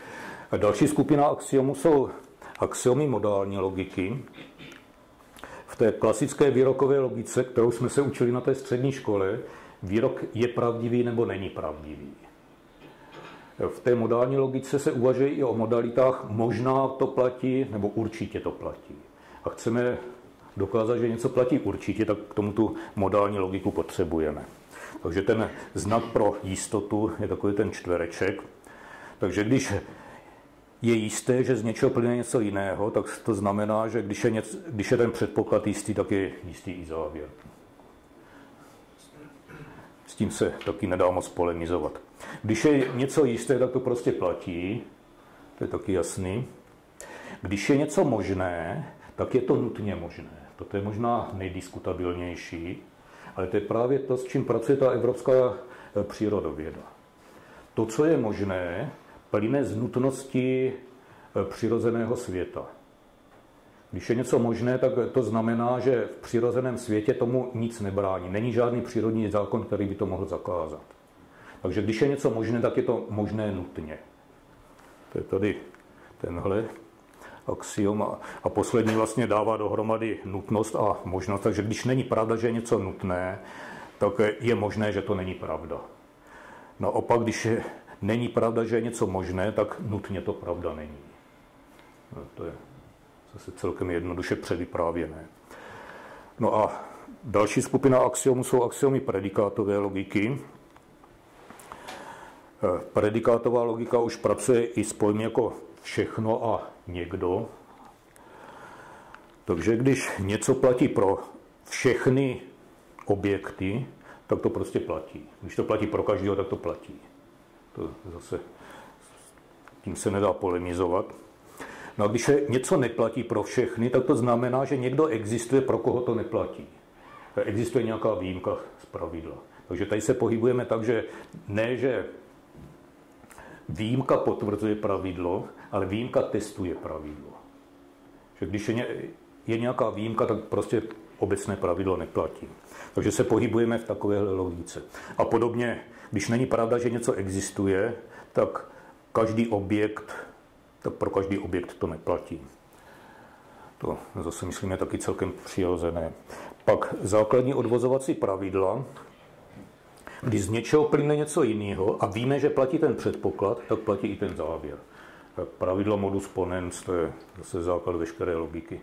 A další skupina axiomů jsou axiomy modální logiky. v té klasické výrokové logice, kterou jsme se učili na té střední škole, výrok je pravdivý nebo není pravdivý. V té modální logice se uvažuje i o modalitách možná to platí nebo určitě to platí. A chceme dokázat, že něco platí určitě, tak k tomu tu modální logiku potřebujeme. Takže ten znak pro jistotu je takový ten čtvereček. Takže když je jisté, že z něčeho plyne něco jiného, tak to znamená, že když je, něco, když je ten předpoklad jistý, tak je jistý i závěr. S tím se taky nedá moc polemizovat. Když je něco jisté, tak to prostě platí. To je taky jasný. Když je něco možné, tak je to nutně možné. Toto je možná nejdiskutabilnější, ale to je právě to, s čím pracuje ta evropská přírodověda. To, co je možné, plyne z nutnosti přirozeného světa. Když je něco možné, tak to znamená, že v přirozeném světě tomu nic nebrání. Není žádný přírodní zákon, který by to mohl zakázat. Takže když je něco možné, tak je to možné nutně. To je tady tenhle axiom. A poslední vlastně dává dohromady nutnost a možnost. Takže když není pravda, že je něco nutné, tak je možné, že to není pravda. Naopak, když je, není pravda, že je něco možné, tak nutně to pravda není. No, to je zase celkem jednoduše předvyprávěné. No a další skupina axiomů jsou axiomy predikátové logiky. Predikátová logika už pracuje i s pojmy jako všechno a někdo. Takže když něco platí pro všechny objekty, tak to prostě platí. Když to platí pro každého, tak to platí. To zase tím se nedá polemizovat. No a když něco neplatí pro všechny, tak to znamená, že někdo existuje, pro koho to neplatí. Existuje nějaká výjimka z pravidla. Takže tady se pohybujeme tak, že ne, že výjimka potvrzuje pravidlo, ale výjimka testuje pravidlo. Že když je, je nějaká výjimka, tak prostě obecné pravidlo neplatí. Takže se pohybujeme v takovéhle logice. A podobně, když není pravda, že něco existuje, tak každý objekt, tak pro každý objekt to neplatí. To zase myslíme taky celkem přirozené. Pak základní odvozovací pravidla, když z něčeho plyne něco jiného a víme, že platí ten předpoklad, tak platí i ten závěr. Pravidlo modus ponens, to je zase základ veškeré logiky.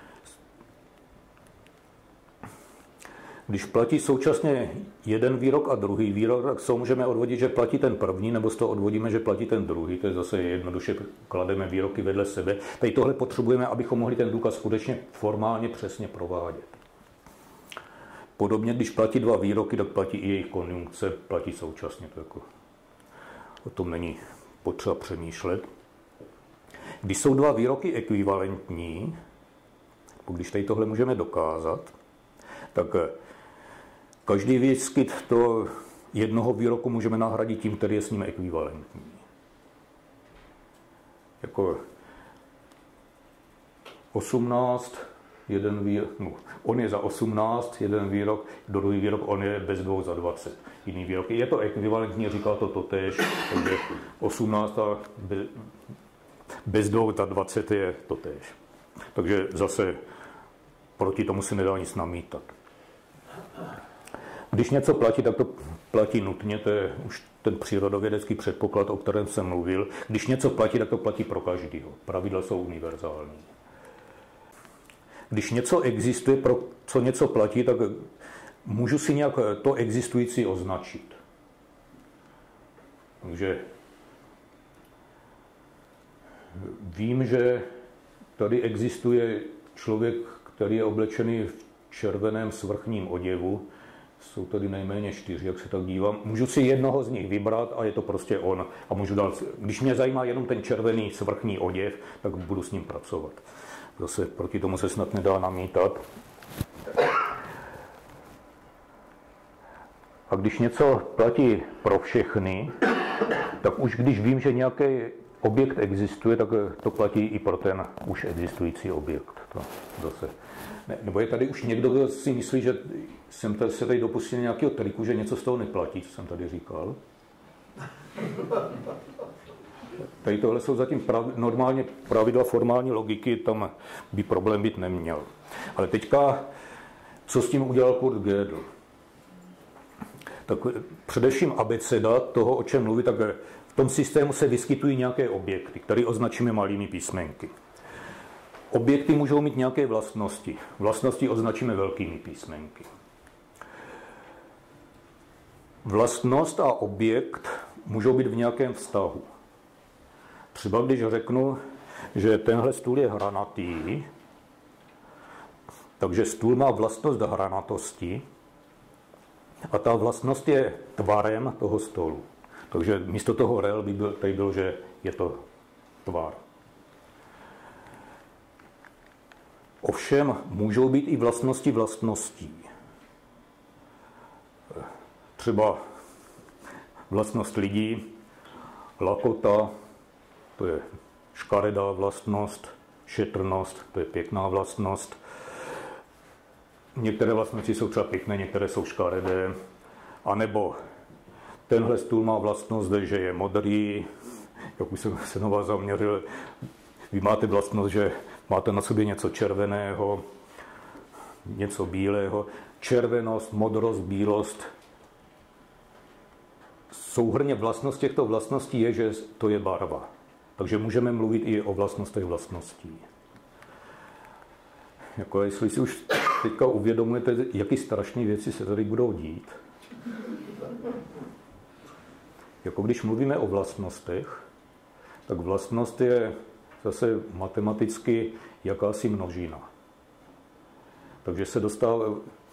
Když platí současně jeden výrok a druhý výrok, tak se můžeme odvodit, že platí ten první, nebo z toho odvodíme, že platí ten druhý. To je zase jednoduše, klademe výroky vedle sebe. Tady tohle potřebujeme, abychom mohli ten důkaz skutečně formálně přesně provádět. Podobně, když platí dva výroky, tak platí i jejich konjunkce, platí současně. To jako, o tom není potřeba přemýšlet. Když jsou dva výroky ekvivalentní, když tady tohle můžeme dokázat, tak každý výskyt toho jednoho výroku můžeme nahradit tím, který je s ním ekvivalentní. Jako osmnáct, jeden výrok, no, on je za osmnáct, jeden výrok, druhý výrok, on je bez dvou za dvacet. Jiný výrok. Je to ekvivalentní, říká to totéž, takže osmnáct a bez, bez dvou za dvacet je totéž. Takže zase proti tomu se nedá nic namítat. Když něco platí, tak to platí nutně, to je už ten přírodovědecký předpoklad, o kterém jsem mluvil. Když něco platí, tak to platí pro každého. Pravidla jsou univerzální. Když něco existuje, pro co něco platí, tak můžu si nějak to existující označit. Takže vím, že tady existuje člověk, který je oblečený v červeném svrchním oděvu. Jsou tady nejméně čtyři, jak se tak dívám. Můžu si jednoho z nich vybrat a je to prostě on. A můžu dál, když mě zajímá jenom ten červený svrchní oděv, tak budu s ním pracovat. Zase proti tomu se snad nedá namítat. A když něco platí pro všechny, tak už když vím, že nějaký objekt existuje, tak to platí i pro ten už existující objekt. To zase. Ne, nebo je tady už někdo, kdo si myslí, že jsem tady, se tady dopustil nějakého triku, že něco z toho neplatí, co jsem tady říkal? Tady tohle jsou zatím prav, normálně pravidla formální logiky, tam by problém být neměl. Ale teďka, co s tím udělal Kurt Gödel? Tak především abeceda toho, o čem mluví, tak v tom systému se vyskytují nějaké objekty, které označíme malými písmenky. Objekty můžou mít nějaké vlastnosti. Vlastnosti označíme velkými písmenky. Vlastnost a objekt můžou být v nějakém vztahu. Třeba když řeknu, že tenhle stůl je hranatý, takže stůl má vlastnost hranatosti a ta vlastnost je tvarem toho stolu. Takže místo toho rel by byl, tady bylo, že je to tvar. Ovšem můžou být i vlastnosti vlastností. Třeba vlastnost lidí, lakota, to je škaredá vlastnost, šetrnost, to je pěkná vlastnost. Některé vlastnosti jsou třeba pěkné, některé jsou škaredé. A nebo tenhle stůl má vlastnost, že je modrý, jak už jsem se na vás zaměřil, vy máte vlastnost, že máte na sobě něco červeného, něco bílého. Červenost, modrost, bílost. Souhrnně vlastnost těchto vlastností je, že to je barva. Takže můžeme mluvit i o vlastnostech vlastností. Jako jestli si už teďka uvědomujete, jaký strašné věci se tady budou dít. Jako když mluvíme o vlastnostech, tak vlastnost je zase matematicky jakási množina. Takže se dostává...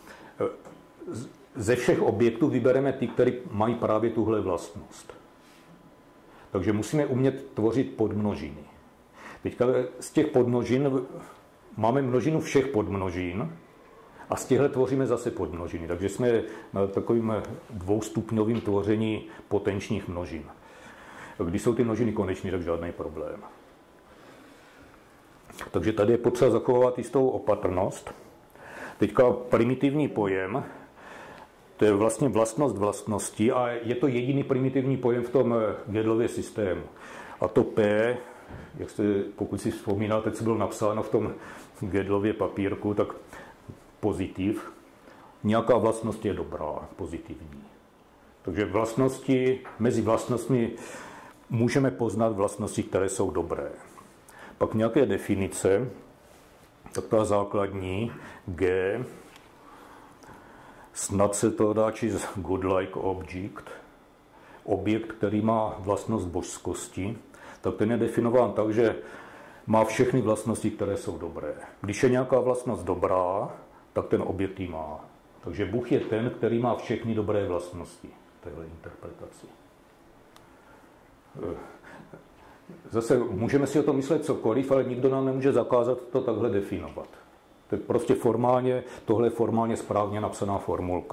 Ze všech objektů vybereme ty, které mají právě tuhle vlastnost. Takže musíme umět tvořit podmnožiny. Teďka z těch podmnožin máme množinu všech podmnožin a z těchto tvoříme zase podmnožiny. Takže jsme na takovým dvoustupňovým tvoření potenčních množin. Když jsou ty množiny konečné, tak žádný problém. Takže tady je potřeba zachovávat jistou opatrnost. Teďka primitivní pojem, to je vlastně vlastnost vlastnosti a je to jediný primitivní pojem v tom Gödelově systému. A to P, jak jste, pokud si vzpomínáte, co bylo napsáno v tom Gödelově papírku, tak pozitiv. Nějaká vlastnost je dobrá, pozitivní. Takže vlastnosti, mezi vlastnostmi můžeme poznat vlastnosti, které jsou dobré. Pak nějaké definice, tak ta základní G, snad se to dá číst godlike object, objekt, který má vlastnost božskosti, tak ten je definován tak, že má všechny vlastnosti, které jsou dobré. Když je nějaká vlastnost dobrá, tak ten objekt ji má. Takže Bůh je ten, který má všechny dobré vlastnosti v téhle interpretaci. Zase můžeme si o tom myslet cokoliv, ale nikdo nám nemůže zakázat to takhle definovat. To je prostě formálně, tohle je formálně správně napsaná formulka.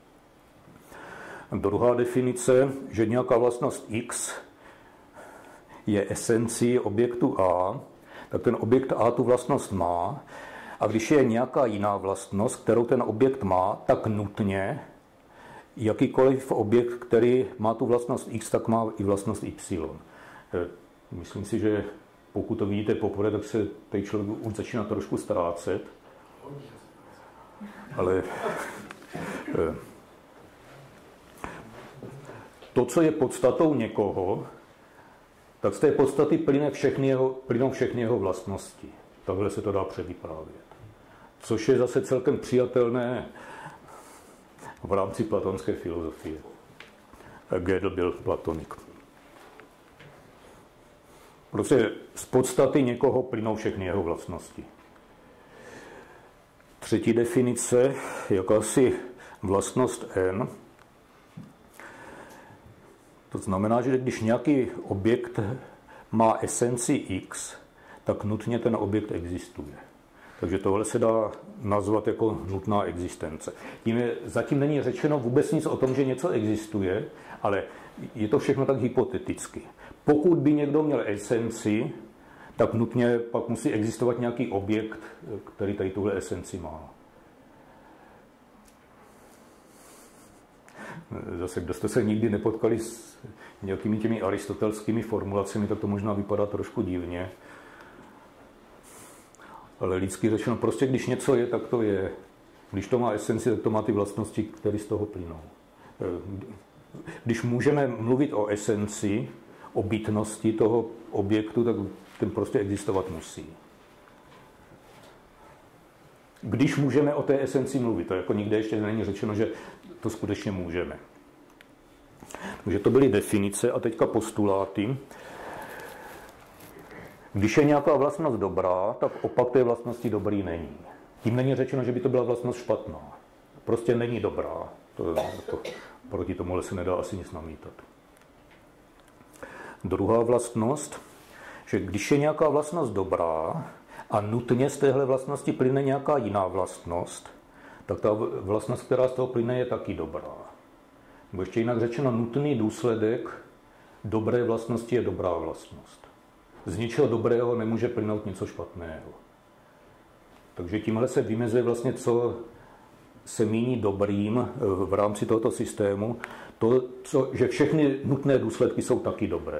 Druhá definice, že nějaká vlastnost X je esencí objektu A, tak ten objekt A tu vlastnost má, a když je nějaká jiná vlastnost, kterou ten objekt má, tak nutně jakýkoliv objekt, který má tu vlastnost X, tak má i vlastnost Y. Myslím si, že pokud to vidíte poprvé, tak se tady člověk už začíná trošku ztrácet. Ale to, co je podstatou někoho, tak z té podstaty plyne všechny jeho, plynou všechny jeho vlastnosti. Takhle se to dá převyprávět. Což je zase celkem přijatelné v rámci platonské filozofie. Gödel byl platonik. Prostě z podstaty někoho plynou všechny jeho vlastnosti. Třetí definice, jakási vlastnost N. To znamená, že když nějaký objekt má esenci X, tak nutně ten objekt existuje. Takže tohle se dá nazvat jako nutná existence. Tím je, zatím není řečeno vůbec nic o tom, že něco existuje, ale je to všechno tak hypoteticky. Pokud by někdo měl esenci, tak nutně pak musí existovat nějaký objekt, který tady tuhle esenci má. Zase, kdo jste se nikdy nepotkali s nějakými těmi aristotelskými formulacemi, tak to možná vypadá trošku divně. Ale lidsky řečeno, prostě když něco je, tak to je. Když to má esenci, tak to má ty vlastnosti, které z toho plynou. Když můžeme mluvit o esenci, o bytnosti toho objektu, tak ten prostě existovat musí. Když můžeme o té esenci mluvit, to jako nikde ještě není řečeno, že to skutečně můžeme. Takže to byly definice a teďka postuláty. Když je nějaká vlastnost dobrá, tak opak té vlastnosti dobrý není. Tím není řečeno, že by to byla vlastnost špatná. Prostě není dobrá. To, to, proti tomuhle se nedá asi nic namítat. Druhá vlastnost, že když je nějaká vlastnost dobrá a nutně z téhle vlastnosti plyne nějaká jiná vlastnost, tak ta vlastnost, která z toho plyne, je taky dobrá. Nebo ještě jinak řečeno, nutný důsledek dobré vlastnosti je dobrá vlastnost. Z ničeho dobrého nemůže plynout něco špatného. Takže tímhle se vymezuje vlastně, co se míní dobrým v rámci tohoto systému, to, co, že všechny nutné důsledky jsou taky dobré.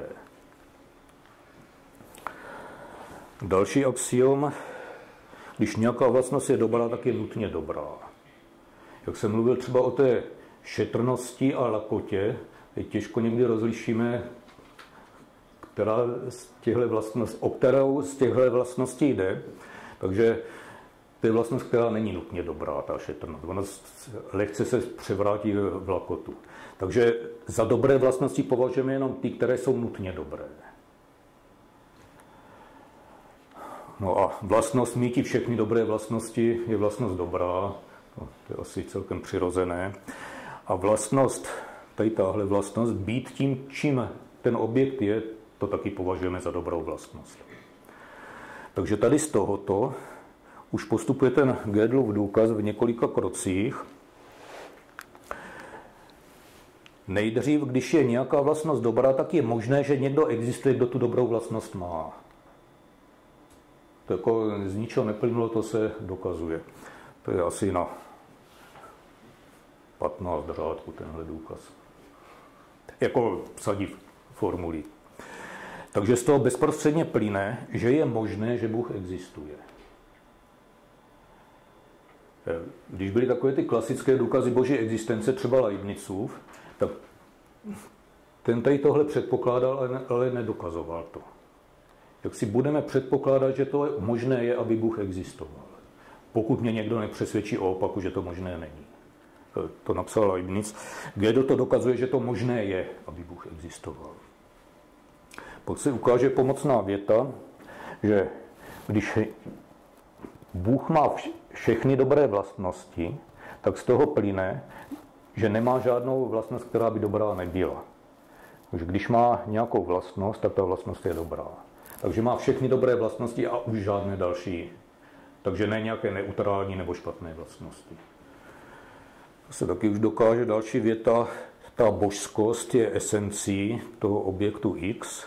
Další axiom, když nějaká vlastnost je dobrá, tak je nutně dobrá. Jak jsem mluvil třeba o té šetrnosti a lakotě, těžko někdy rozlišíme, která z těchto vlastností, o kterou z těchto vlastností jde. Takže to je vlastnost, která není nutně dobrá, ta šetrnost. Ona lehce se převrátí v lakotu. Takže za dobré vlastnosti považujeme jenom ty, které jsou nutně dobré. No a vlastnost míti všechny dobré vlastnosti je vlastnost dobrá. To je asi celkem přirozené. A vlastnost, tady tahle vlastnost, být tím, čím ten objekt je, to taky považujeme za dobrou vlastnost. Takže tady z tohoto už postupuje ten Gödelův důkaz v několika krocích. Nejdřív, když je nějaká vlastnost dobrá, tak je možné, že někdo existuje, kdo tu dobrou vlastnost má. To jako z ničeho neplynulo, to se dokazuje. To je asi na patnáct řádku tenhle důkaz. Jako psadí formulí. Takže z toho bezprostředně plyne, že je možné, že Bůh existuje. Když byly takové ty klasické důkazy boží existence, třeba Leibnizův, tak ten tady tohle předpokládal, ale nedokazoval to. Jak si budeme předpokládat, že to možné je, aby Bůh existoval. Pokud mě někdo nepřesvědčí o opaku, že to možné není. To napsal Leibniz. Gödel to dokazuje, že to možné je, aby Bůh existoval. Pak se ukáže pomocná věta, že když Bůh má všechny dobré vlastnosti, tak z toho plyne, že nemá žádnou vlastnost, která by dobrá nebyla. Takže když má nějakou vlastnost, tak ta vlastnost je dobrá. Takže má všechny dobré vlastnosti a už žádné další. Takže ne nějaké neutrální nebo špatné vlastnosti. To se taky už dokáže další věta. Ta božskost je esencí toho objektu X.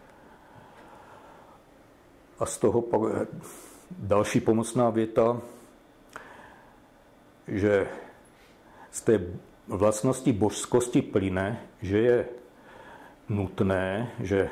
A z toho pak další pomocná věta, že z té vlastnosti božskosti plyne, že je nutné, že,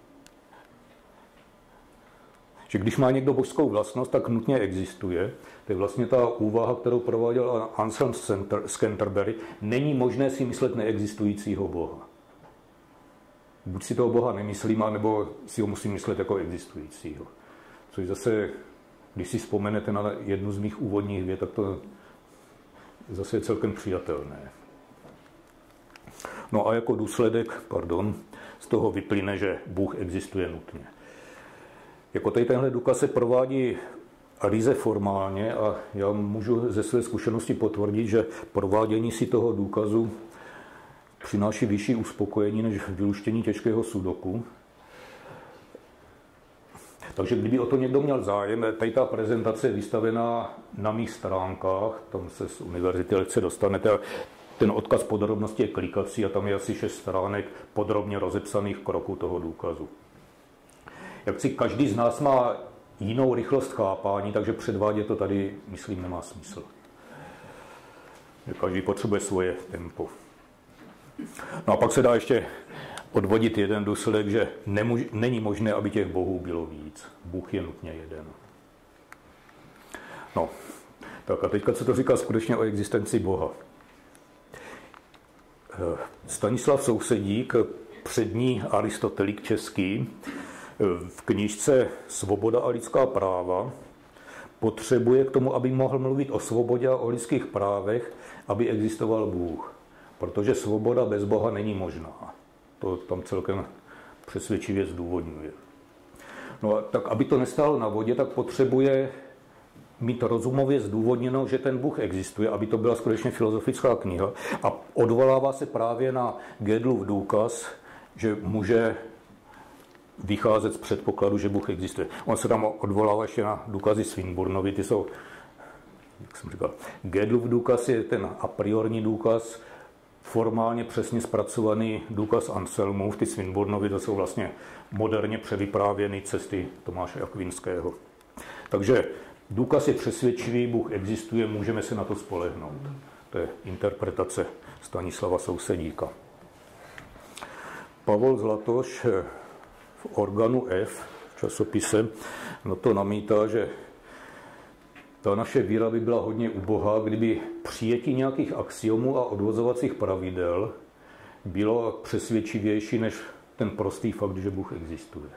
že když má někdo božskou vlastnost, tak nutně existuje. To je vlastně ta úvaha, kterou prováděl Anselm z Canterbury. Není možné si myslet neexistujícího Boha. Buď si toho Boha nemyslím, nebo si ho musím myslet jako existujícího. Což zase, když si vzpomenete na jednu z mých úvodních vět, tak to zase je celkem přijatelné. No a jako důsledek, pardon, z toho vyplyne, že Bůh existuje nutně. Jako tady tenhle důkaz se provádí ryze formálně a já můžu ze své zkušenosti potvrdit, že provádění si toho důkazu přináší vyšší uspokojení než vyluštění těžkého sudoku. Takže kdyby o to někdo měl zájem, tady ta prezentace je vystavená na mých stránkách, tam se z univerzity lekce dostanete. Ten odkaz podrobnosti je klikací a tam je asi šest stránek podrobně rozepsaných kroků toho důkazu. Jak si každý z nás má jinou rychlost chápání, takže předvádět to tady, myslím, nemá smysl. Každý potřebuje svoje tempo. No a pak se dá ještě odvodit jeden důsledek, že nemůž, není možné, aby těch bohů bylo víc. Bůh je nutně jeden. No, tak a teďka co to říká skutečně o existenci Boha. Stanislav Sousedík, přední aristotelik český, v knížce Svoboda a lidská práva potřebuje k tomu, aby mohl mluvit o svobodě a o lidských právech, aby existoval Bůh. Protože svoboda bez Boha není možná. To tam celkem přesvědčivě zdůvodňuje. No a tak, aby to nestálo na vodě, tak potřebuje mít rozumově zdůvodněno, že ten Bůh existuje, aby to byla skutečně filozofická kniha. A odvolává se právě na Gödelův důkaz, že může vycházet z předpokladu, že Bůh existuje. On se tam odvolává ještě na důkazy Swinburnovy, ty jsou, jak jsem říkal, Gödelův důkaz je ten a priorní důkaz, formálně přesně zpracovaný důkaz Anselmův, ty Swinburnovy, to jsou vlastně moderně převyprávěny cesty Tomáše Akvinského. Takže důkaz je přesvědčivý, Bůh existuje, můžeme se na to spolehnout. To je interpretace Stanislava Sousedíka. Pavol Zlatoš v Organu F, v časopise, no to namítá, že ta naše víra by byla hodně ubohá, kdyby přijetí nějakých axiomů a odvozovacích pravidel bylo přesvědčivější než ten prostý fakt, že Bůh existuje.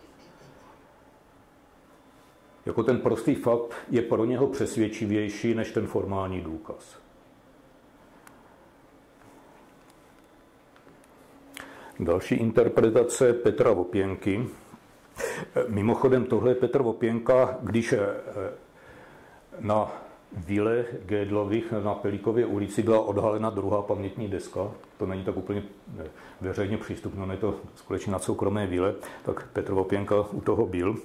Jako ten prostý fakt je pro něho přesvědčivější než ten formální důkaz. Další interpretace Petra Vopěnky. Mimochodem tohle je Petr Vopěnka, když na vile Gödelových na Pelíkově ulici byla odhalena druhá pamětní deska, to není tak úplně veřejně přístupné, je to skutečně na soukromé vile, tak Petr Vopěnka u toho byl.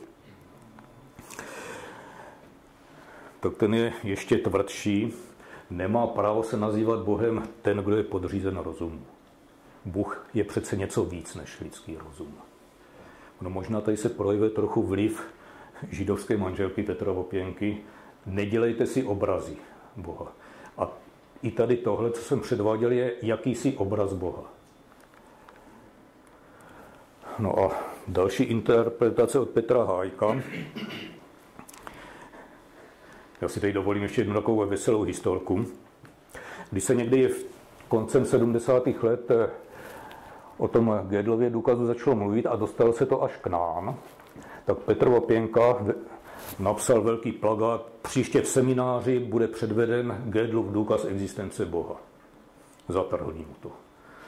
Tak ten je ještě tvrdší. Nemá právo se nazývat Bohem ten, kdo je podřízen rozumu. Bůh je přece něco víc než lidský rozum. No možná tady se projevuje trochu vliv židovské manželky Petra Vopěnky. Nedělejte si obrazy Boha. A i tady tohle, co jsem předváděl, je jakýsi obraz Boha. No a další interpretace od Petra Hájka. Já si tady dovolím ještě jednu takovou veselou historku. Když se někdy v koncem sedmdesátých let o tom Gödelově důkazu začalo mluvit a dostalo se to až k nám, tak Petr Vopěnka napsal velký plakát, příště v semináři bude předveden Gödelův důkaz existence Boha. Zatrhli mu to.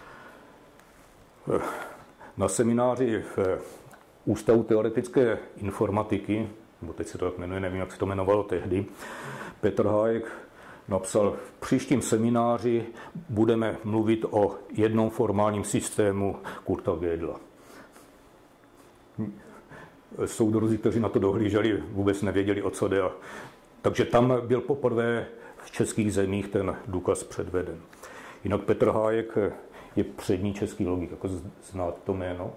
Na semináři v Ústavu teoretické informatiky, nebo teď se to tak jmenuje, nevím, jak se to jmenovalo tehdy, Petr Hájek napsal, v příštím semináři budeme mluvit o jednom formálním systému Kurta Gödela. Soudruzi, kteří na to dohlíželi, vůbec nevěděli, o co jde. Takže tam byl poprvé v českých zemích ten důkaz předveden. Jinak Petr Hájek je přední český logik. Jako znáte to jméno?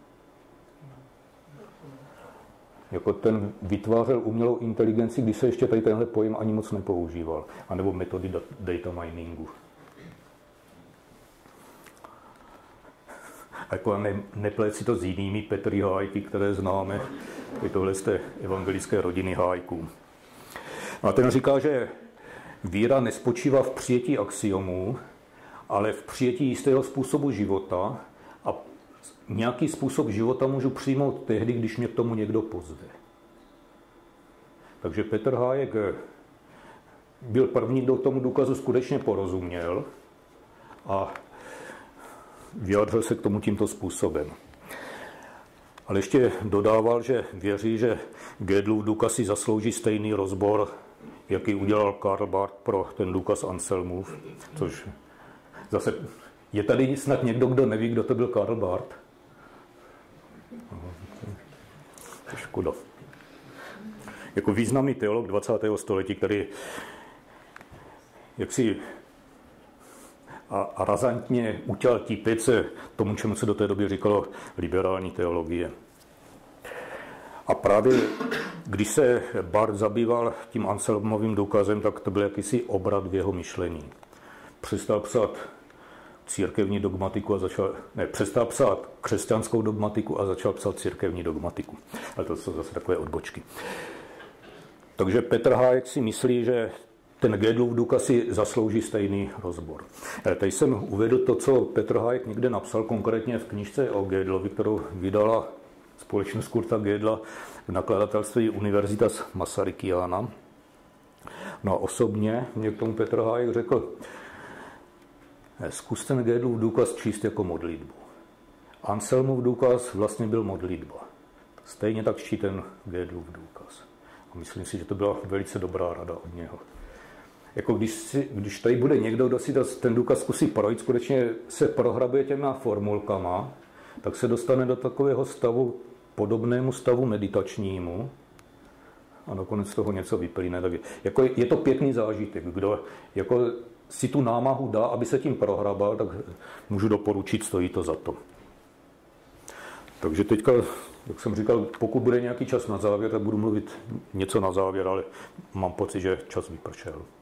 Jako ten vytvářel umělou inteligenci, když se ještě tady tenhle pojem ani moc nepoužíval. A nebo metody data miningu. Jako ne, neplet si to s jinými Petry Hájky, které známe. Je tohle z té evangelické rodiny Hájků. A ten říká, že víra nespočívá v přijetí axiomů, ale v přijetí jistého způsobu života a nějaký způsob života můžu přijmout tehdy, když mě k tomu někdo pozve. Takže Petr Hájek byl první, kdo tomu důkazu skutečně porozuměl a vyjádřil se k tomu tímto způsobem. Ale ještě dodával, že věří, že Gödelův důkaz si zaslouží stejný rozbor, jaký udělal Karl Barth pro ten důkaz Anselmův, což zase je tady snad někdo, kdo neví, kdo to byl Karl Barth? To je škoda. Jako významný teolog dvacátého století, který jaksi a, a razantně utěl típit se tomu, čemu se do té doby říkalo liberální teologie. A právě když se Barth zabýval tím Anselmovým důkazem, tak to byl jakýsi obrat v jeho myšlení. Přestal psát církevní dogmatiku a začal, ne, přestal psát křesťanskou dogmatiku a začal psát církevní dogmatiku. Ale to jsou zase takové odbočky. Takže Petr Hájek si myslí, že ten Gödelův důkaz si zaslouží stejný rozbor. Tady jsem uvedl to, co Petr Hájek někde napsal, konkrétně v knížce o Gödelovi, kterou vydala společnost Kurta Gödela v nakladatelství Univerzitas Masarykiana. No a osobně mě k tomu Petr Hájek řekl, zkus ten Gödelův důkaz číst jako modlitbu. Anselmův důkaz vlastně byl modlitba. Stejně tak čtí ten Gödelův důkaz. A myslím si, že to byla velice dobrá rada od něho. Jako když, si, když tady bude někdo, kdo si ten důkaz zkusí projít, skutečně se prohrabuje těma formulkama, tak se dostane do takového stavu, podobnému stavu meditačnímu a nakonec z toho něco vyplyne. Tak je, jako je to pěkný zážitek. Kdo jako si tu námahu dá, aby se tím prohrabal, tak můžu doporučit, stojí to za to. Takže teďka, jak jsem říkal, pokud bude nějaký čas na závěr, tak budu mluvit něco na závěr, ale mám pocit, že čas vypršel.